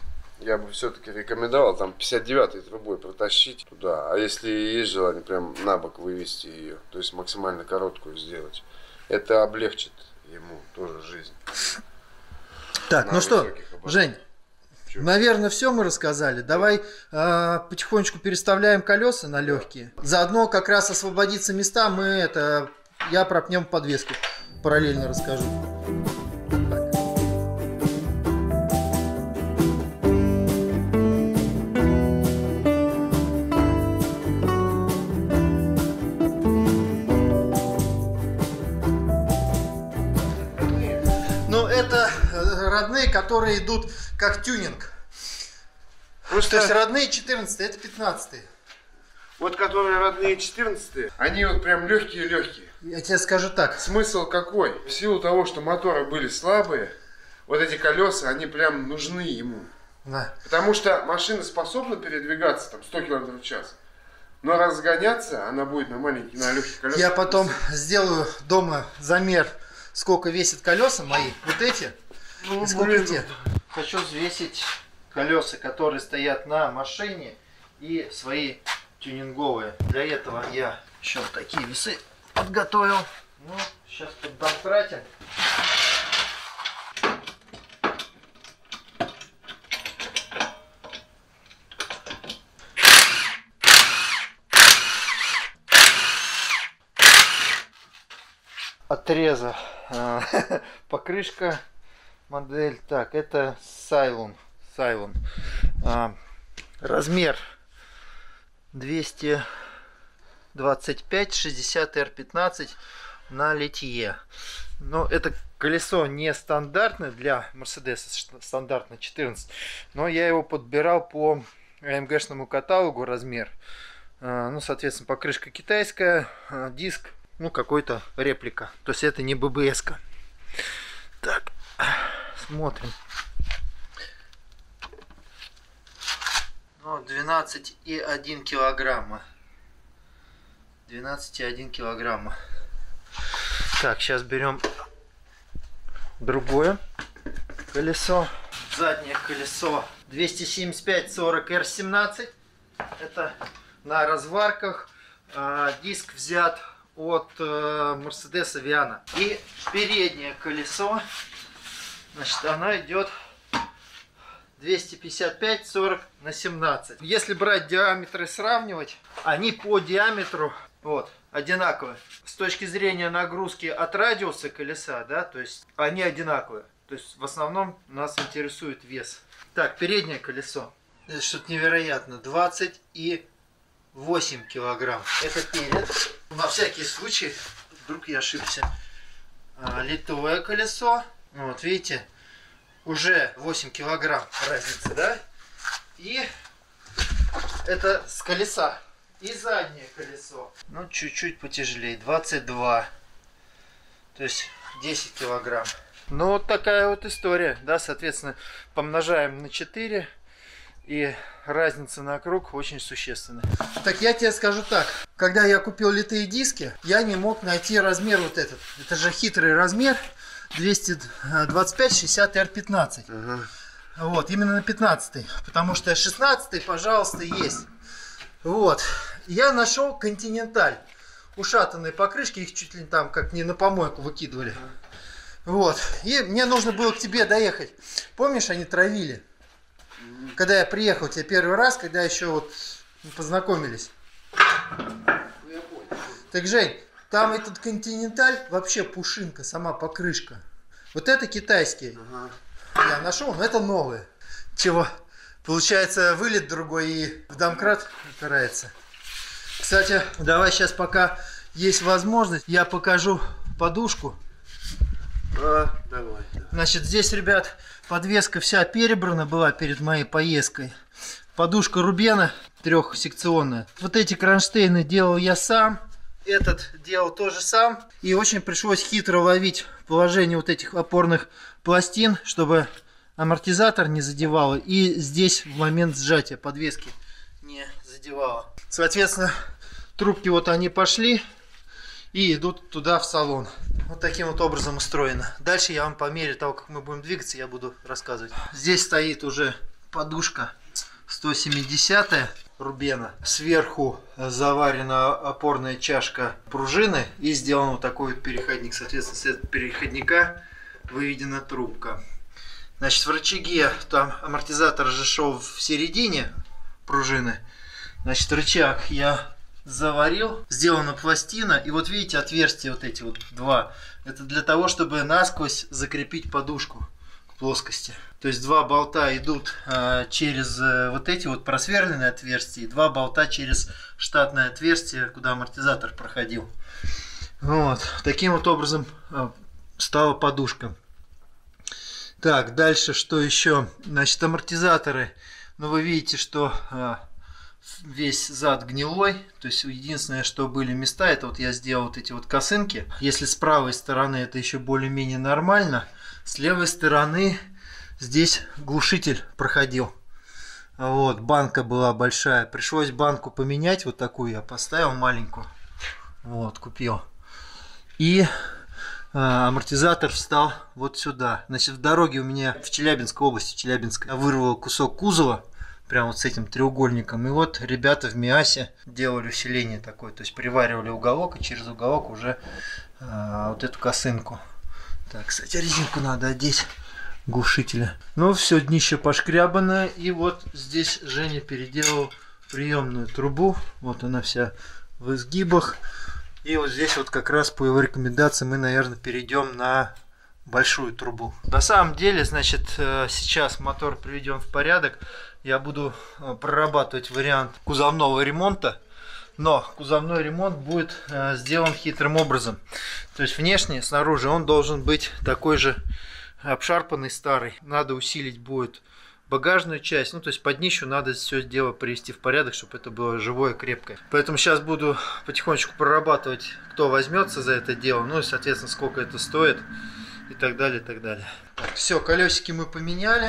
C: я бы все-таки рекомендовал там пятьдесят девятой трубой протащить туда. А если есть желание, прям на бок вывести ее, то есть максимально короткую сделать, это облегчит ему тоже жизнь.
A: Так, ну что, Жень, Чё? наверное, все мы рассказали. Давай э, потихонечку переставляем колеса на легкие. Заодно как раз освободиться места, мы это, я про пневмоподвеску параллельно расскажу. Родные, которые идут как тюнинг. Просто... То есть родные четырнадцатые, это пятнадцатые.
C: Вот которые родные четырнадцатые, они вот прям легкие-легкие.
A: Я тебе скажу так.
C: Смысл какой? В силу того, что моторы были слабые, вот эти колеса, они прям нужны ему. Да. Потому что машина способна передвигаться там сто километров в час. Но разгоняться она будет на маленьких, на легких колесах.
A: Я потом сделаю дома замер, сколько весят колеса мои, вот эти.
C: Ну,
A: сколько хочу взвесить колеса, которые стоят на машине, и свои тюнинговые. Для этого я еще такие весы подготовил. Ну, сейчас поддонтратим. Отреза. Покрышка. Модель, так, это Сайлон. Сайлон. А, размер двести двадцать пять шестьдесят эр пятнадцать на литье. Но это колесо не стандартное для Мерседеса, стандартно четырнадцать. Но я его подбирал по АМГшному каталогу размер. А, ну, соответственно, покрышка китайская, а, диск, ну, какой-то реплика. То есть это не ББС-ка. Так. Смотрим. Ну, двенадцать и один килограмма. двенадцать и один килограмма. Так, сейчас берем другое колесо. Заднее колесо двести семьдесят пять сорок эр семнадцать. Это на разварках. А, диск взят от э, Mercedes Viana. И переднее колесо, значит, оно идет двести пятьдесят пять сорок на семнадцать. Если брать диаметры, сравнивать, они по диаметру вот одинаковые. С точки зрения нагрузки от радиуса колеса, да, то есть они одинаковые. То есть в основном нас интересует вес. Так, переднее колесо. Это что-то невероятно. двадцать восемь килограмм. Это перед. На всякий случай, вдруг я ошибся. А, литое колесо. Вот, видите, уже восемь килограмм разница, да? И это с колеса. И заднее колесо. Ну, чуть-чуть потяжелее. двадцать два. То есть десять килограмм. Ну, вот такая вот история, да, соответственно, помножаем на четыре, и разница на круг очень существенная. Так я тебе скажу так, когда я купил литые диски, я не мог найти размер вот этот. Это же хитрый размер, двести двадцать пять шестьдесят эр пятнадцать. Ага. Вот, именно на пятнадцатый, потому что шестнадцатый, пожалуйста, есть. Вот, я нашел Континенталь. Ушатанные покрышки, их чуть ли там как не на помойку выкидывали. Вот. И мне нужно было к тебе доехать. Помнишь, они травили? Когда я приехал тебе первый раз, когда еще вот познакомились. Так, Жень, там этот Континенталь вообще пушинка, сама покрышка. Вот это китайские. Ага. Я нашел, но это новые. Чего? Получается, вылет другой и в домкрат упирается. Кстати, давай сейчас, пока есть возможность, я покажу подушку.
C: А, давай, да.
A: Значит, здесь, ребят, подвеска вся перебрана была перед моей поездкой. Подушка Рубена трехсекционная. Вот эти кронштейны делал я сам. Этот делал тоже сам. И очень пришлось хитро ловить положение вот этих опорных пластин, чтобы амортизатор не задевало. И здесь в момент сжатия подвески не задевало. Соответственно, трубки вот они пошли и идут туда в салон. Вот таким вот образом устроено. Дальше я вам по мере того, как мы будем двигаться, я буду рассказывать. Здесь стоит уже подушка сто семидесятая Рубена. Сверху заварена опорная чашка пружины и сделан вот такой вот переходник. Соответственно, с этого переходника выведена трубка. Значит, в рычаге там амортизатор же шел в середине пружины. Значит, рычаг я заварил, сделана пластина, и вот видите отверстия вот эти вот два. Это для того, чтобы насквозь закрепить подушку к плоскости. То есть два болта идут а, через а, вот эти вот просверленные отверстия, и два болта через штатное отверстие, куда амортизатор проходил. Вот таким вот образом а, стала подушка. Так, дальше что еще? Значит, амортизаторы. Ну, вы видите, что а, весь зад гнилой, то есть единственное, что были места, это вот я сделал вот эти вот косынки. Если с правой стороны это еще более-менее нормально, с левой стороны здесь глушитель проходил. Вот, банка была большая, пришлось банку поменять, вот такую я поставил маленькую, вот, купил. И а, амортизатор встал вот сюда. Значит, в дороге у меня в Челябинской области, Челябинской, вырвало кусок кузова, прям вот с этим треугольником. И вот ребята в МИАСе делали усиление такое, то есть приваривали уголок и через уголок уже а, вот эту косынку. Так, кстати, резинку надо одеть глушителя. Ну все, днище пошкрябано. И вот здесь Женя переделал приемную трубу. Вот она вся в изгибах. И вот здесь вот как раз по его рекомендации мы, наверное, перейдем на большую трубу. На самом деле, значит, сейчас мотор приведен в порядок. Я буду прорабатывать вариант кузовного ремонта. Но кузовной ремонт будет э, сделан хитрым образом. То есть внешне, снаружи он должен быть такой же обшарпанный, старый. Надо усилить будет багажную часть. Ну, то есть под днищу надо все дело привести в порядок, чтобы это было живое, крепкое. Поэтому сейчас буду потихонечку прорабатывать, кто возьмется за это дело. Ну и, соответственно, сколько это стоит. И так далее, и так далее. Так, все, колесики мы поменяли.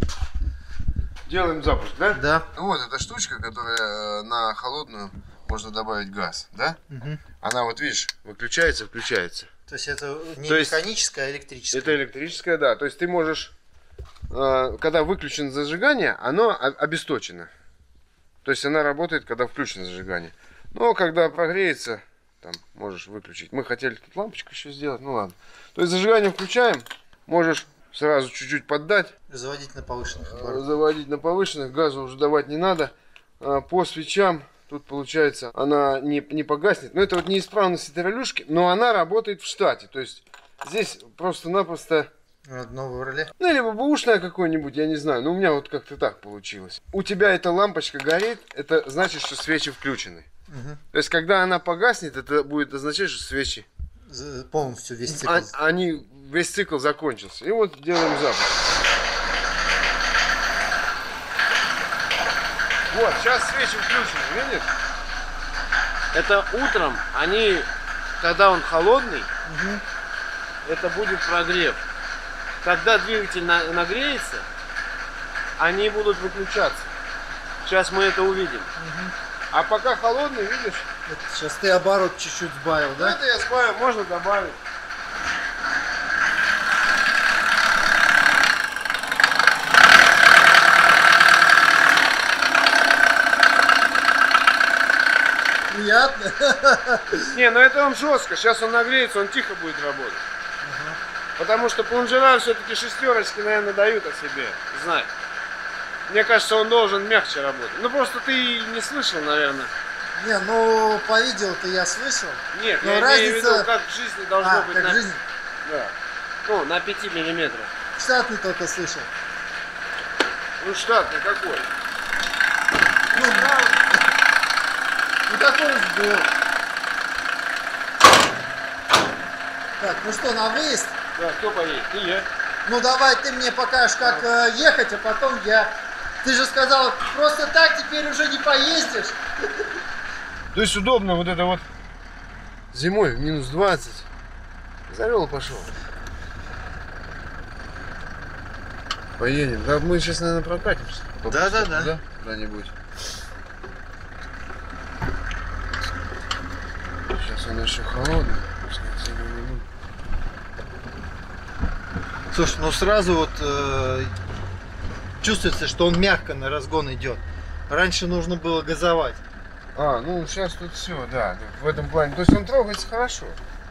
C: Делаем запуск, да?
A: Да.
C: Вот эта штучка, которая на холодную можно добавить газ, да?
A: Угу.
C: Она вот, видишь, выключается, включается.
A: То есть это не
C: То есть
A: механическая, а электрическая?
C: Это электрическая, да. То есть ты можешь, когда выключено зажигание, оно обесточено. То есть она работает, когда включено зажигание. Но когда прогреется, там можешь выключить. Мы хотели тут лампочку еще сделать, ну ладно. То есть зажигание включаем, можешь сразу чуть-чуть поддать.
A: Заводить на повышенных оборотах.
C: Заводить на повышенных, газу уже давать не надо. По свечам тут получается она не, не погаснет. Но это вот неисправность этой релюшки, но она работает в штате. То есть здесь просто-напросто...
A: Одно выбрали.
C: Ну, либо бэушное какое-нибудь, я не знаю. Но у меня вот как-то так получилось. У тебя эта лампочка горит, это значит, что свечи включены. Угу. То есть, когда она погаснет, это будет означать, что свечи...
A: Полностью весь цикл.
C: А, они, весь цикл закончился. И вот делаем запуск. Вот, сейчас свечи включены, видишь? Это утром, они, когда он холодный, угу. это будет прогрев. Когда двигатель на, нагреется, они будут выключаться. Сейчас мы это увидим. Угу. А пока холодный, видишь?
A: Это сейчас ты оборот чуть-чуть сбавил, да?
C: Это я сбавил, можно добавить.
A: Приятно.
C: Не, ну это он жестко. Сейчас он нагреется, он тихо будет работать. Угу. Потому что плунжера все-таки шестерочки, наверное, дают о себе знать. Мне кажется, он должен мягче работать. Ну просто ты не слышал, наверное.
A: Не, ну по видео-то я слышал.
C: Нет,
A: но
C: я
A: разница...
C: имею в виду, как в жизни должно
A: а,
C: быть.
A: Как
C: на...
A: в жизни?
C: Да. Ну, на пяти миллиметрах.
A: Штатный только слышал.
C: Ну штатный какой?
A: Ну, ну какой сбор. Так, ну что, на выезд?
C: Да, кто поедет? Ты, я.
A: Ну давай ты мне покажешь, как да. э, ехать, а потом я... Ты же сказал, просто так теперь уже не поездишь.
C: То есть удобно вот это вот зимой в минус двадцать. Завел, пошел. Поедем. Да мы сейчас, наверное, прокатимся.
A: Да, да, да.
C: Да, куда-нибудь. Сейчас он еще холодный.
A: Слушай, ну сразу вот э, чувствуется, что он мягко на разгон идет. Раньше нужно было газовать.
C: А, ну сейчас тут все, да, в этом плане. То есть он трогается хорошо.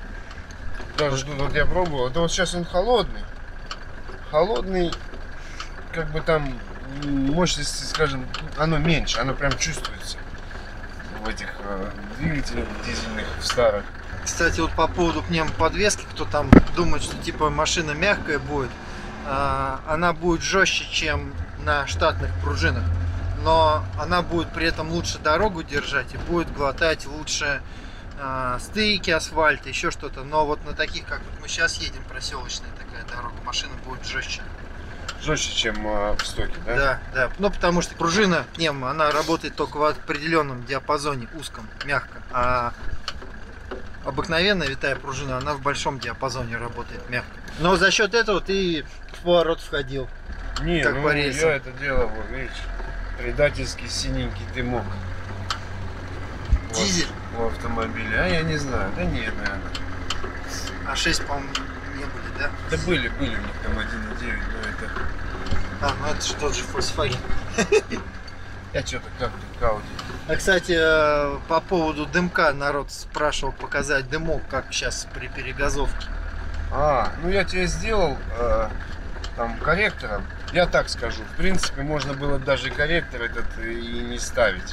C: Даже тут вот я пробовал. Это вот сейчас он холодный. Холодный, как бы там мощности, скажем, оно меньше, оно прям чувствуется в этих э, двигателях дизельных, в старых.
A: Кстати, вот по поводу пневмоподвески, кто там думает, что типа машина мягкая будет, а, она будет жестче, чем на штатных пружинах, но она будет при этом лучше дорогу держать и будет глотать лучше а, стыки, асфальт, еще что-то. Но вот на таких, как вот мы сейчас едем, проселочная такая дорога, машина будет жестче.
C: Жестче, чем э, в стоке, да?
A: Да, да. Ну потому что пружина пневмо, она работает только в определенном диапазоне, узком, мягко. А обыкновенная витая пружина, она в большом диапазоне работает мягко. Но за счет этого ты в поворот входил.
C: Не,
A: как
C: ну
A: по рельсам.
C: я это делал, вот, видишь, предательский синенький дымок.
A: Дизель?
C: В, в автомобиле. А я не знаю, да нет, наверное.
A: А шесть, по-моему, не были, да?
C: Да были, были у них там один и девять, но это...
A: А, ну это же тот же Volkswagen.
C: Я что-то как тут Audi.
A: А, кстати, по поводу дымка народ спрашивал показать дымок, как сейчас при перегазовке.
C: А, ну я тебе сделал э, там корректором. Я так скажу, в принципе, можно было даже корректор этот и не ставить.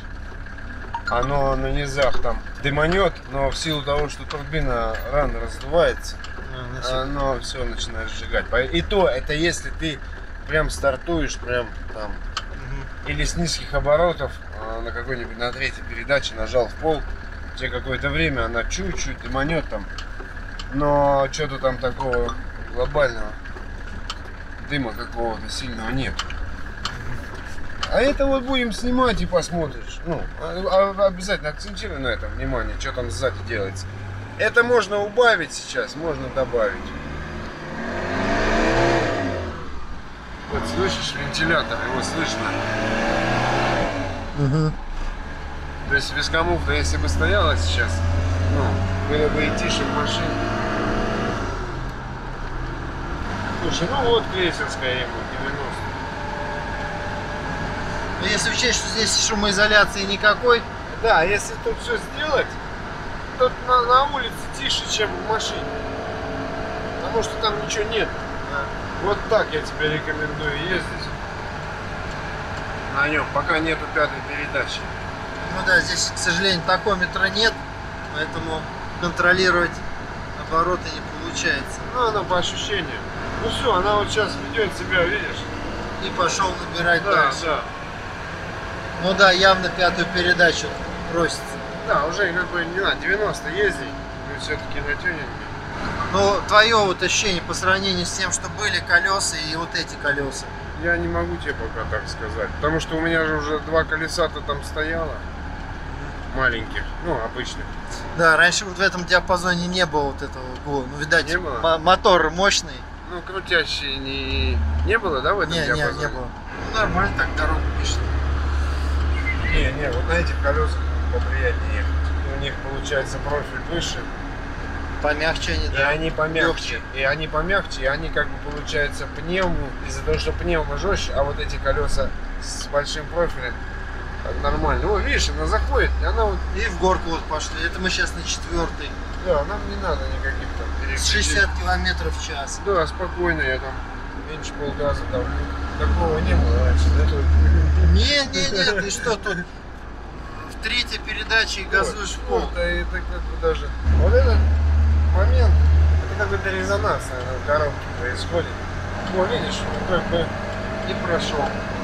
C: Оно на низах там дыманет, но в силу того, что турбина рано раздувается, а, оно все начинает сжигать. И то, это если ты прям стартуешь, прям там, угу. или с низких оборотов на какой-нибудь на третьей передаче нажал в пол, тебе какое-то время она чуть-чуть дыманет там, но что-то там такого глобального дыма какого-то сильного нет. А это вот будем снимать и посмотришь. Ну, обязательно акцентируй на этом внимание, что там сзади делается. Это можно убавить сейчас, можно добавить. Вот слышишь вентилятор, его слышно.
A: Угу.
C: То есть вискомуфта, если бы стояла сейчас, ну, было бы и тише в машине. Слушай, ну вот крейсерская ему девяносто.
A: Но если учесть, что здесь шумоизоляции никакой.
C: Да, если тут все сделать, тут на, на улице тише, чем в машине. Потому что там ничего нет. Вот так я тебе рекомендую ездить на нем, пока нету пятой передачи.
A: Ну да, здесь, к сожалению, такометра нет, поэтому контролировать обороты не получается.
C: Ну, она по ощущениям. Ну все, она вот сейчас ведет себя, видишь?
A: И пошел набирать
C: Да,
A: дальше.
C: да.
A: Ну да, явно пятую передачу просится.
C: Да, уже как бы не надо, девяносто ездить, но все-таки на тюнинге.
A: Ну, твое вот ощущение по сравнению с тем, что были колеса и вот эти колеса.
C: Я не могу тебе пока так сказать, потому что у меня же уже два колеса-то там стояло, маленьких, ну, обычных.
A: Да, раньше вот в этом диапазоне не было вот этого гула. Ну, видать,
C: Не было?
A: мо- мотор мощный.
C: Ну, крутящий не, не было, да, в этом
A: Не, не,
C: диапазоне?
A: не было. Ну, нормально так дорогу пишет.
C: Не, не, вот на этих колесах поприятнее ехать. У них получается профиль выше,
A: Помягче они,
C: и
A: да.
C: они помягче.
A: Легче.
C: И они помягче, и они как бы получается пневму, из-за того, что пневма жестче, а вот эти колеса с большим профилем так нормально. О, видишь, она заходит, и она вот,
A: И в горку вот пошли. Это мы сейчас на четвертой.
C: да, нам не надо никаких там
A: С
C: переключений.
A: шестьдесят километров в час.
C: Да, спокойно, я там меньше полгаза там. Такого не было раньше, да?
A: Не, не, не, ты что тут? В третьей передаче и газуешь в пол.
C: Это, это как бы даже... Вот этот момент, это какой-то резонанс, наверное, в коробке происходит. О, видишь, как бы и прошел.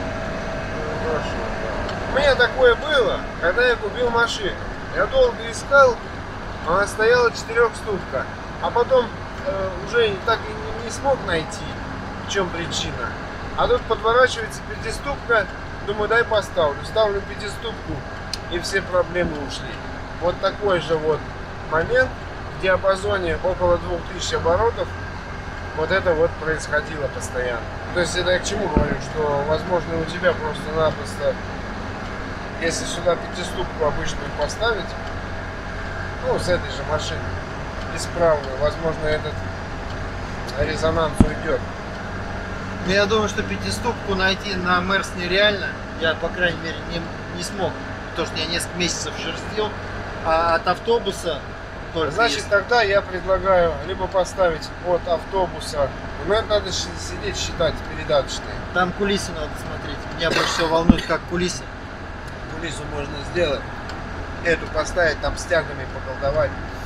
C: И прошел, да. У меня такое было, когда я купил машину. Я долго искал, она стояла четырехступка. А потом э, уже так и не, не смог найти, в чем причина. А тут подворачивается пятиступка, думаю, дай поставлю. Ставлю пятиступку, и все проблемы ушли. Вот такой же вот момент в диапазоне около двух тысяч оборотов. Вот это вот происходило постоянно. То есть это я к чему говорю, что возможно у тебя просто-напросто, если сюда пятиступку обычную поставить, ну с этой же машины, исправную, возможно этот резонанс уйдет.
A: Но я думаю, что пятиступку найти на Мерс нереально. Я, по крайней мере, не, не смог. Потому что я несколько месяцев шерстил. А от автобуса только
C: Значит,
A: есть.
C: тогда я предлагаю либо поставить от автобуса, но это надо щ- сидеть считать передаточные.
A: Там кулисы надо смотреть. Меня больше всего волнует, как кулисы.
C: Кулису можно сделать, эту поставить, там с тягами поколдовать.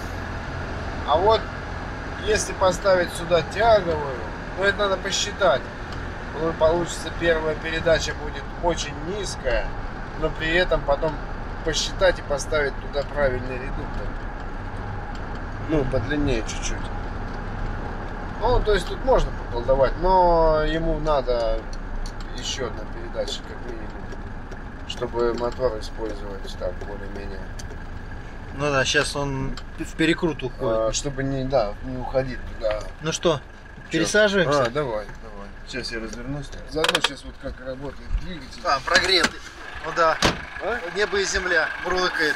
C: А вот если поставить сюда тяговую, ну это надо посчитать. Ну, получится, первая передача будет очень низкая, но при этом потом посчитать и поставить туда правильный редуктор. Ну, подлиннее чуть-чуть. Ну, то есть тут можно поколдовать, но ему надо еще одна передача, как минимум, чтобы мотор использовать так более-менее.
A: Ну да, сейчас он в перекрут уходит.
C: А, чтобы не, да, не уходить туда.
A: Ну что, пересаживаемся?
C: А, давай, давай. Сейчас я развернусь. Заодно сейчас вот как работает двигатель.
A: А, прогретый. Ну да,
C: А?
A: небо и земля мурлыкает.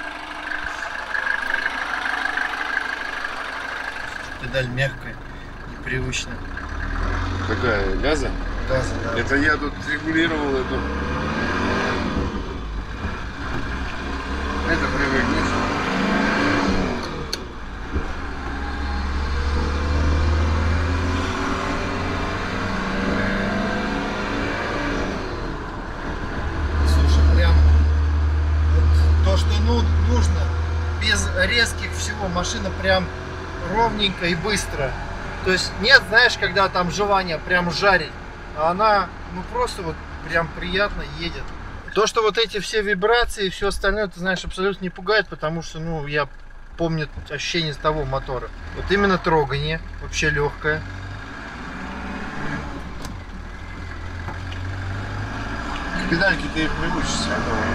A: Педаль мягкая, непривычная.
C: Какая? Газа?
A: Газа, да.
C: Это я тут регулировал эту. Это привыкнешь.
A: Слушай, прям вот то, что ну, нужно, без резких всего, машина прям ровненько и быстро. То есть нет, знаешь, когда там желание прям жарить, а она ну просто вот прям приятно едет. То, что вот эти все вибрации и все остальное, ты знаешь, абсолютно не пугает, потому что, ну, я помню ощущение с того мотора. Вот именно трогание, вообще легкое.
C: К педальке ты и привычишься.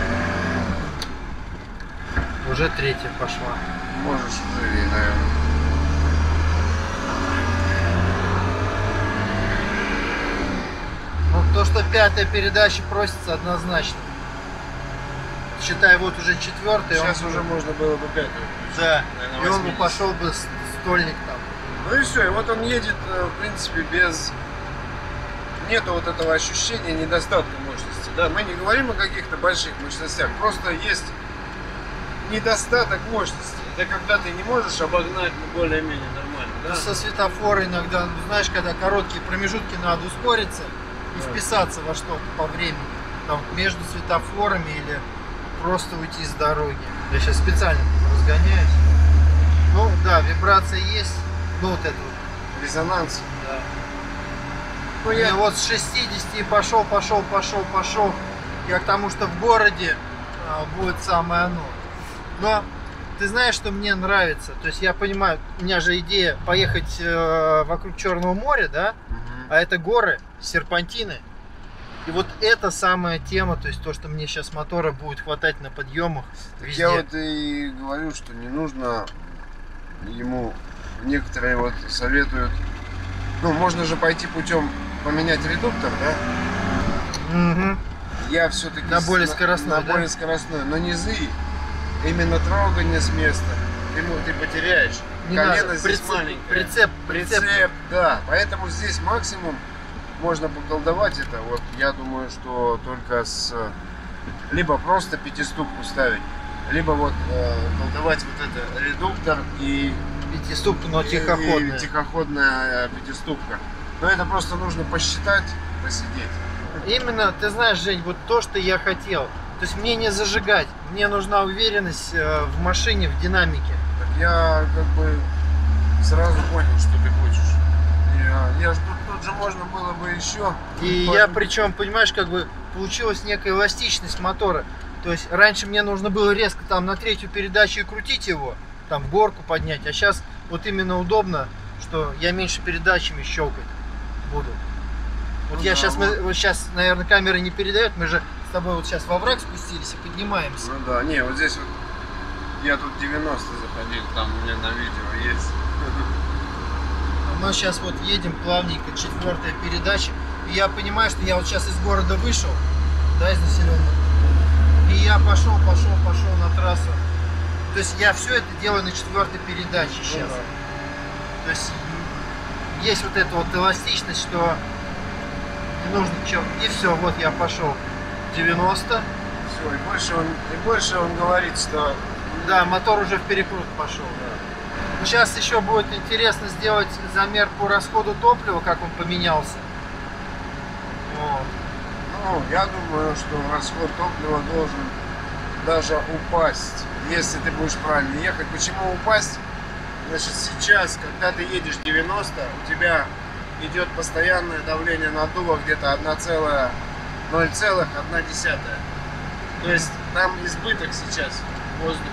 A: Уже третья пошла.
C: Можешь уже и, наверное.
A: Ну, то, что пятая передача просится, однозначно. Считай, вот уже четвертая.
C: Сейчас
A: он...
C: уже можно было бы пятую.
A: Да,
C: Наверное,
A: и он бы
C: восьмидесяти.
A: пошел бы с- стольник там.
C: Ну и все, и вот он едет, э, в принципе, без... Нету вот этого ощущения недостатка мощности. Да, мы не говорим о каких-то больших мощностях, просто есть недостаток мощности. Это когда ты не можешь обогнать более-менее нормально, да?
A: Со светофора иногда, ну, знаешь, когда короткие промежутки надо ускориться и
C: Да.
A: вписаться во что-то по времени. Там между светофорами или просто уйти с дороги. Я сейчас специально разгоняюсь. Ну да, вибрация есть. Ну вот это вот.
C: Резонанс.
A: Да.
C: Ну,
A: И
C: я...
A: вот с шестидесяти пошел, пошел, пошел, пошел. Я к тому, что в городе а, будет самое оно. Но ты знаешь, что мне нравится. То есть я понимаю, у меня же идея поехать э, вокруг Черного моря, да?
C: Мгм.
A: А это горы, серпантины. И вот это самая тема, то есть то, что мне сейчас мотора будет хватать на подъемах везде.
C: Я вот и говорю, что не нужно ему, некоторые вот советуют, ну, можно же пойти путем поменять редуктор, да?
A: Мгм.
C: Я все-таки
A: На более скоростной,
C: на,
A: да?
C: более скоростной, но низы, именно трогание с места, ты, ну, ты потеряешь.
A: Не
C: Колено
A: надо.
C: здесь
A: Прицеп,
C: маленькое.
A: прицеп, прицеп.
C: Прицеп, да. Поэтому здесь максимум можно поколдовать это. Вот я думаю, что только с либо просто пятиступку ставить, либо вот э, колдовать вот это редуктор и
A: Пятиступка, но
C: и-
A: тихоходная.
C: и тихоходная э, пятиступка. Но это просто нужно посчитать, посидеть.
A: Именно, ты знаешь, Жень, вот то, что я хотел. То есть мне не зажигать, мне нужна уверенность э, в машине, в динамике.
C: Так я как бы сразу понял, что ты хочешь. Я, я ж тут, тут же можно было бы еще.
A: И я причем, понимаешь, как бы получилась некая эластичность мотора. То есть раньше мне нужно было резко там на третью передачу и крутить его, там в горку поднять. А сейчас вот именно удобно, что я меньше передачами щелкать буду. Вот
C: Ну
A: я
C: да,
A: сейчас,
C: вот.
A: вот сейчас, наверное, камера не передает, мы же с тобой вот сейчас во враг спустились и поднимаемся.
C: Ну да, не, вот здесь вот я тут девяносто заходил, там у меня на видео есть.
A: А мы сейчас вот едем плавненько, четвертая передача. И я понимаю, что я вот сейчас из города вышел, да, из населенного. И я пошел, пошел, пошел на трассу. То есть я все это делаю на четвертой передаче сейчас.
C: да.
A: То есть есть вот эта вот эластичность, что не нужно чем. И все, вот я пошел девяносто.
C: Все, и больше он, и больше он говорит, что
A: Да, мотор уже в перекрут пошел. Ну, сейчас еще будет интересно сделать замер по расходу топлива, как он поменялся. Вот.
C: ну, я думаю, что расход топлива должен даже упасть, если ты будешь правильно ехать. Почему упасть? Значит, сейчас, когда ты едешь девяносто, у тебя идет постоянное давление наддува где-то ноль целых одна десятая. То есть там избыток сейчас воздуха.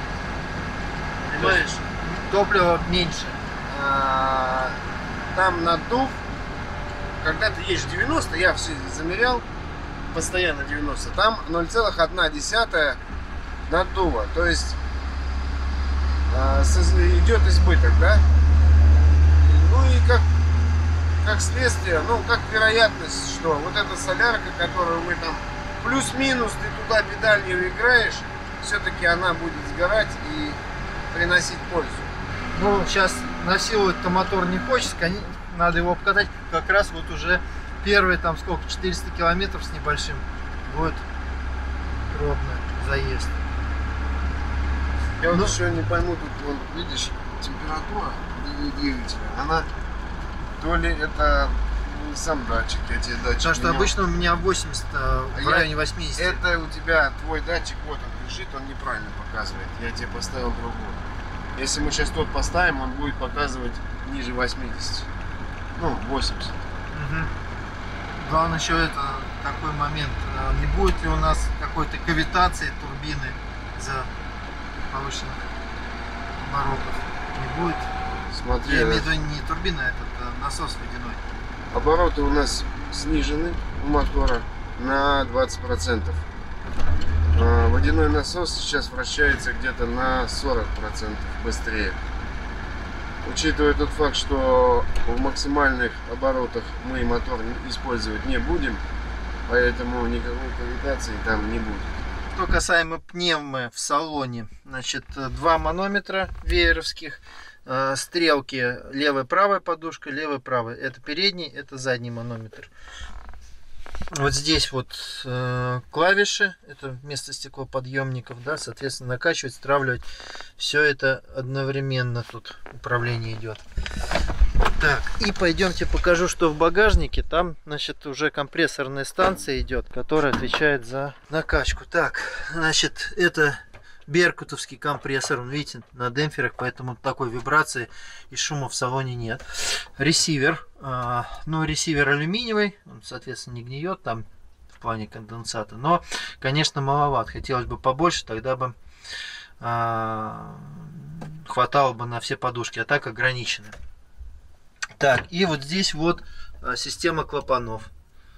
C: Понимаешь?
A: Топлива меньше.
C: А, Там наддув, когда ты едешь девяносто, я все замерял, постоянно девяносто, там ноль целых одна десятая наддува, то есть а, с- идет избыток, да? Ну и как, как следствие, ну как вероятность, что вот эта солярка, которую мы там плюс-минус, ты туда педалью играешь, все-таки она будет сгорать и приносить пользу.
A: Ну, сейчас насиловать-то мотор не хочется, кони- надо его обкатать. Как раз вот уже первые там сколько, четыреста километров с небольшим будет пробный заезд.
C: Я
A: Ну.
C: вот еще не пойму, тут вон, видишь, температура двигателя, она то ли это ну, сам датчик, я тебе датчик
A: Потому что
C: менял.
A: обычно у меня восемьдесят, а в
C: я-
A: районе восьмидесяти.
C: Это у тебя твой датчик, вот он лежит, он неправильно показывает. Я тебе поставил другой. Если мы сейчас тот поставим, он будет показывать ниже восьмидесяти. Ну, восемьдесят.
A: Мгм. Главное еще это такой момент, а не будет ли у нас какой-то кавитации турбины из-за повышенных оборотов? Не будет?
C: Смотри,
A: Я имею
C: да,
A: в виду не турбина, а этот а, насос водяной.
C: обороты у нас снижены у мотора на двадцать процентов. А, Водяной насос сейчас вращается где-то на сорок процентов быстрее. Учитывая тот факт, что в максимальных оборотах мы мотор использовать не будем, поэтому никакой кавитации там не будет.
A: Что касаемо пневмы в салоне, значит, два манометра вееровских, э, стрелки левая-правая подушка, левая-правая. Это передний, это задний манометр. Вот здесь вот э, клавиши, это вместо стеклоподъемников, да, соответственно, накачивать, стравливать. Все это одновременно тут управление идет. Так, и пойдемте покажу, что в багажнике. Там, значит, уже компрессорная станция идет, которая отвечает за накачку. Так, значит, это беркутовский компрессор, видите, на демпферах, поэтому такой вибрации и шума в салоне нет. Ресивер, э, ну, ресивер алюминиевый, он, соответственно, не гниет там в плане конденсата, но, конечно, маловат. Хотелось бы побольше, тогда бы э, хватало бы на все подушки, а так ограничено. Так, и вот здесь вот э, система клапанов.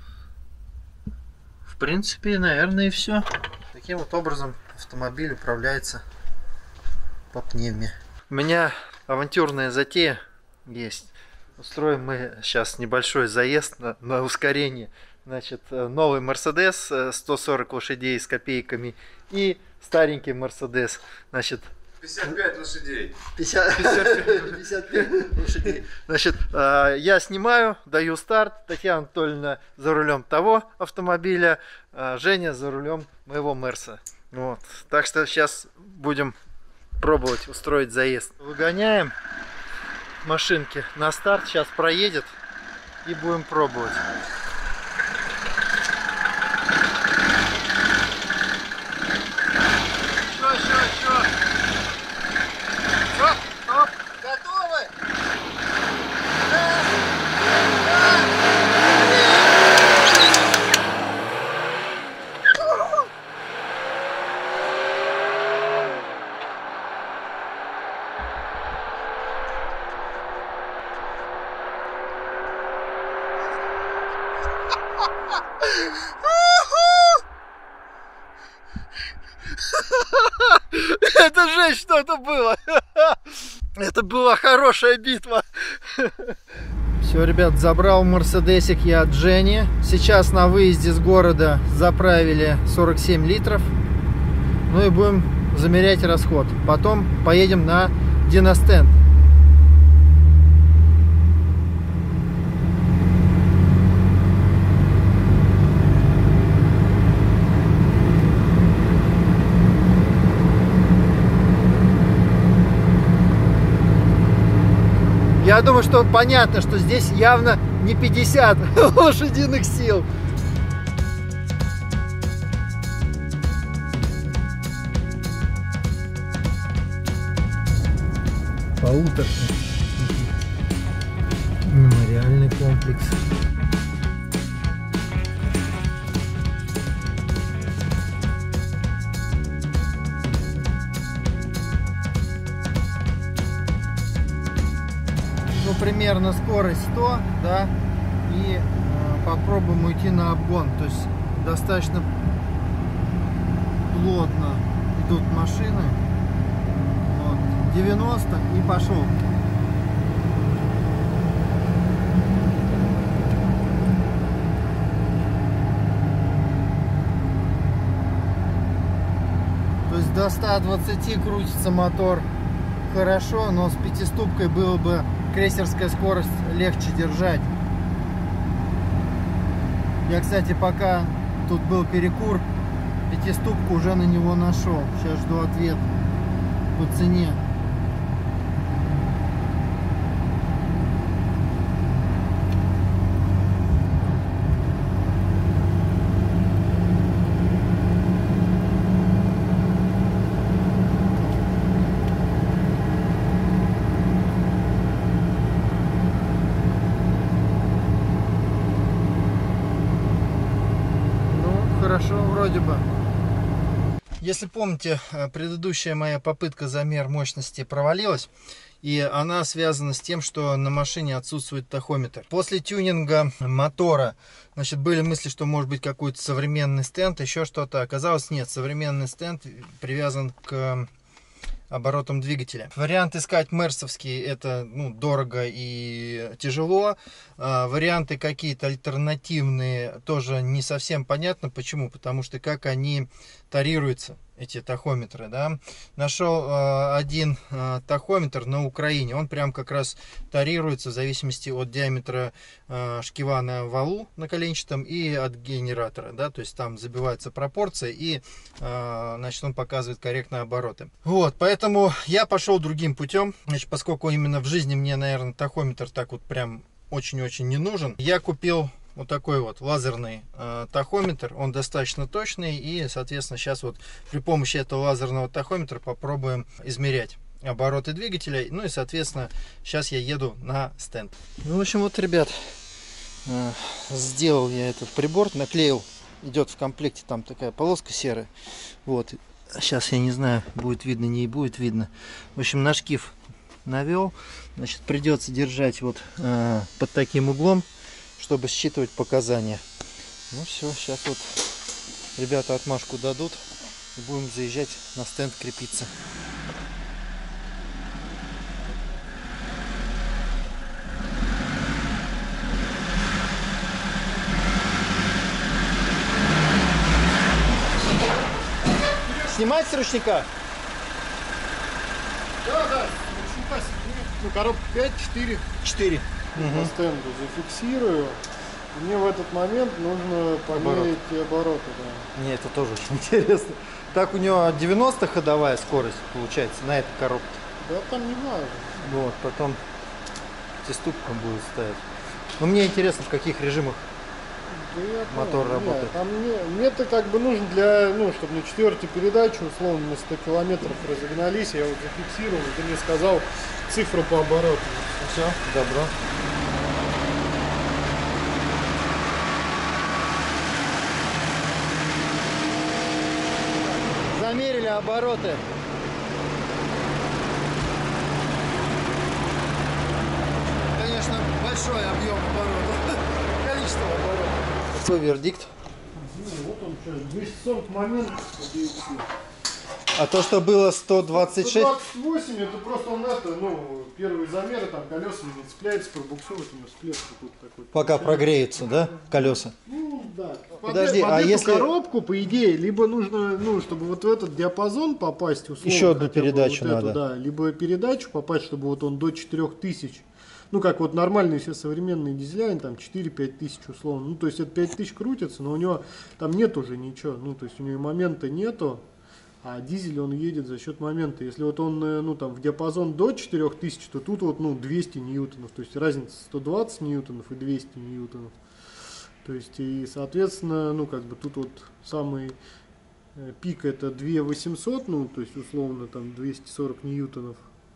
A: В принципе, наверное, и все. Таким вот образом автомобиль управляется по пневме. У меня авантюрная затея есть. Устроим мы сейчас небольшой заезд на, на ускорение. Значит, новый Mercedes сто сорок лошадей с копейками и старенький Mercedes. Значит,
C: пятьдесят пять лошадей.
A: пятьдесят, пятьдесят пять лошадей. Значит, я снимаю, даю старт. Татьяна Анатольевна за рулем того автомобиля, Женя за рулем моего Мерса. Вот. Так что сейчас будем пробовать устроить заезд. Выгоняем машинки на старт, сейчас проедет и будем пробовать. Еще, еще, еще. Все, стоп, готовы? Это же что-то было. Это была хорошая битва. Все, ребят, забрал мерседесик я от Жени. Сейчас на выезде с города заправили сорок семь литров. Ну и будем замерять расход. Потом поедем на диностенд. Я думаю, что понятно, что здесь явно не пятьдесят лошадиных сил. Полуторный мемориальный комплекс. Примерно скорость сто, да, и э, попробуем уйти на обгон. То есть достаточно плотно идут машины. Вот, девяносто и пошел. То есть до ста двадцати крутится мотор хорошо, но с пятиступкой было бы крейсерская скорость легче держать. Я, кстати, пока тут был перекур, пятиступку уже на него нашел. Сейчас жду ответ по цене. Хорошо, вроде бы. Если помните, предыдущая моя попытка замер мощности провалилась, и она связана с тем, что на машине отсутствует тахометр. После тюнинга мотора, значит, были мысли, что может быть какой-то современный стенд, еще что-то. Оказалось, нет, современный стенд привязан к оборотом двигателя. Вариант искать мерсовский — это, ну, дорого и тяжело. А, варианты какие-то альтернативные тоже не совсем понятно. Почему? Потому что как они тарируются, эти тахометры, да. Нашел э, один э, тахометр на Украине. Он прям как раз тарируется в зависимости от диаметра э, шкива на валу на коленчатом и от генератора, да. То есть там забивается пропорция и э, значит, он показывает корректные обороты. Вот, поэтому я пошел другим путем. Значит, поскольку именно в жизни мне, наверное, тахометр так вот прям очень-очень не нужен, я купил вот такой вот лазерный э, тахометр. Он достаточно точный, и, соответственно, сейчас вот при помощи этого лазерного тахометра попробуем измерять обороты двигателя. Ну и, соответственно, сейчас я еду на стенд. Ну, в общем, вот, ребят, э, сделал я этот прибор, наклеил. Идет в комплекте там такая полоска серая. Вот. Сейчас я не знаю, будет видно, не будет видно. В общем, на шкив навел. Значит, придется держать вот э, под таким углом, чтобы считывать показания. Ну все, сейчас вот ребята отмашку дадут и будем заезжать на стенд крепиться. Снимать с ручника?
D: Да, да, ну, коробка пять, четыре.
A: четыре.
D: По стенду зафиксирую. Мне в этот момент нужно померить обороты. обороты да.
A: Мне это тоже очень интересно. Так у него девяносто ходовая скорость получается на этой коробке.
D: Да там не важно.
A: Вот, потом ступкам будет ставить. Но мне интересно, в каких режимах
D: да я
A: мотор
D: понял.
A: работает.
D: Нет, там мне, мне-то как бы нужно для, ну, чтобы на четвертой передаче, условно, на сто километров разогнались, я вот зафиксировал, ты мне сказал цифру по обороту.
A: Все, добро. Замерили обороты. Конечно, большой объем оборотов. Количество оборотов. Какой вердикт?
D: Ну, вот он сейчас, двести сорок моментов.
A: А то, что было сто двадцать шесть?
D: сто двадцать восемь, это просто он это, ну, первые замеры, там колеса не цепляется, пробуксовывает, у него всплеск тут такой.
A: Пока прогреются, да, колеса?
D: Ну, да.
A: Подожди,
D: под, под
A: а
D: эту
A: если...
D: коробку, по идее, либо нужно, ну, чтобы вот в этот диапазон попасть, условно.
A: Еще одну
D: хотя бы
A: передачу
D: вот эту,
A: надо.
D: да, либо передачу попасть, чтобы вот он до четырёх тысяч. Ну, как вот нормальные все современные дизеля, там четыре-пять тысяч условно. Ну, то есть это пять тысяч крутится, но у него там нет уже ничего. Ну, то есть у него момента нету. А дизель он едет за счет момента. Если вот он, ну, там, в диапазон до четырёх тысяч, то тут вот, ну, двести ньютонов. То есть разница сто двадцать ньютонов и двести ньютонов. То есть, и, соответственно, ну, как бы тут вот самый э, пик это две тысячи восемьсот, ну, то есть, условно, там, двести сорок ньютонов.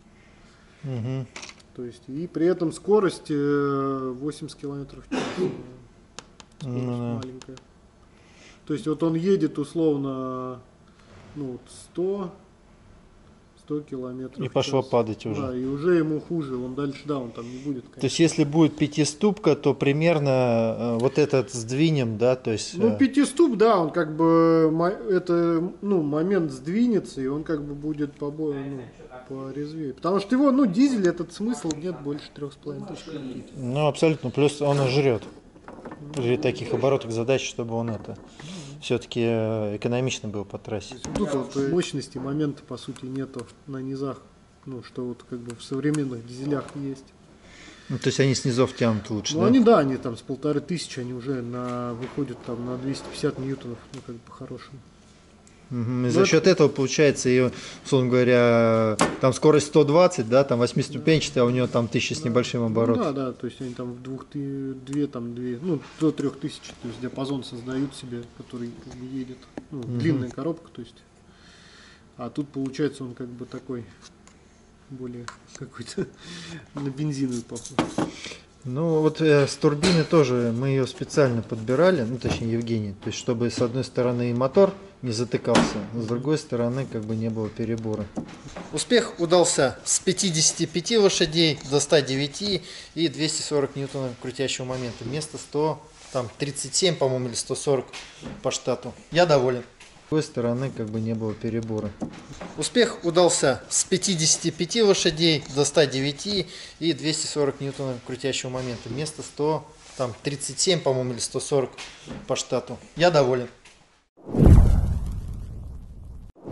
A: Угу.
D: То есть, и при этом скорость э, восемьдесят километров в час. Скорость
A: Mm-hmm.
D: маленькая. То есть, вот он едет, условно, ну, вот сто, сто километров
A: И
D: в
A: пошло
D: час.
A: падать уже.
D: Да, и уже ему хуже, он дальше, да, он там не будет, конечно.
A: То есть, если будет пятиступка, то примерно э, вот этот сдвинем, да, то есть...
D: Ну,
A: э,
D: пятиступ, да, он как бы, мо- это, ну, момент сдвинется, и он как бы будет побо- ну, порезвее. Потому что его, ну, дизель, этот смысл нет больше трех с половиной тысяч крутить.
A: Ну, абсолютно. Плюс он и жрет. При таких оборотах задача, чтобы он это все-таки экономично был по трассе.
D: Тут вот мощности момента, по сути, нету на низах. Ну, что вот как бы в современных дизелях есть.
A: Ну, то есть они снизов тянут лучше,
D: Ну,
A: да?
D: они, да, они там с полторы тысячи, они уже на, выходят там на двести пятьдесят ньютонов, ну, как бы по-хорошему.
A: Угу. И за счет этого получается, и, условно говоря, там скорость сто двадцать, да, там восьмиступенчатая, а у нее там тысяча с небольшим
D: Ну,
A: оборотом.
D: да, да, то есть они там в двух, ты- две, там, две, ну, до трех тысяч, то есть диапазон создают себе, который как бы едет, ну, длинная коробка, то есть, а тут получается он как бы такой, более какой-то на бензиновый похож.
A: Ну вот э, с турбины тоже мы ее специально подбирали, ну точнее Евгений, то есть чтобы с одной стороны и мотор не затыкался, а с другой стороны как бы не было перебора. Успех удался с пятидесяти пяти лошадей до ста девяти и двухсот сорока ньютонов крутящего момента, вместо сто тридцать семь, по-моему, или сто сорок по штату. Я доволен. С другой стороны как бы не было перебора. Успех удался с пятидесяти пяти лошадей до ста девяти и двухсот сорока ньютонов крутящего момента, вместо сто тридцать семь, по-моему, или сто сорок по штату. Я доволен.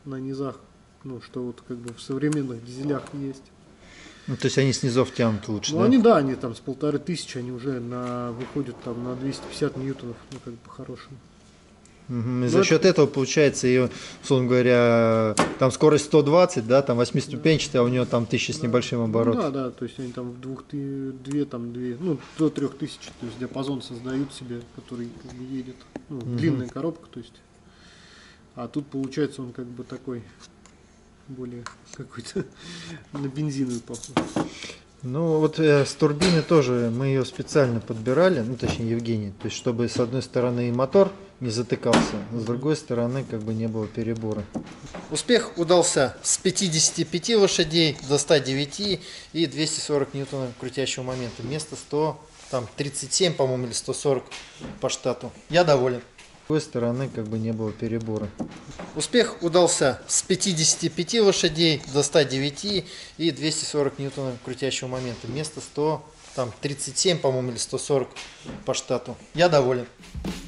D: на низах, ну, что вот как бы в современных дизелях есть.
A: Ну, то есть они с низов тянут лучше,
D: Ну,
A: да?
D: они, да, они там с полторы тысячи, они уже на, выходят там на двести пятьдесят ньютонов, ну, как бы по-хорошему.
A: Угу. И за счет этого получается ее, условно говоря, там скорость сто двадцать, да, там восьмиступенчатая, а у нее там тысяча с небольшим оборотом.
D: Ну, да, да, то есть они там в двух, две, там, две, ну, до трех тысяч, то есть диапазон создают себе, который как бы едет, ну,
A: Мгм.
D: длинная коробка, то есть, а тут получается он как бы такой, более какой-то на бензиновый похож.
A: Ну вот э, с турбины тоже мы ее специально подбирали, ну точнее Евгений, то есть чтобы с одной стороны и мотор не затыкался, с другой стороны как бы не было перебора. Успех удался с пятидесяти пяти лошадей до ста девяти и двухсот сорока ньютонов крутящего момента вместо сто тридцать семь, по-моему, или сто сорок по штату. Я доволен. С другой стороны как бы не было перебора. Успех удался с пятидесяти пяти лошадей до ста девяти и двухсот сорока ньютонов крутящего момента вместо сто тридцать семь, по-моему, или сто сорок по штату. Я доволен.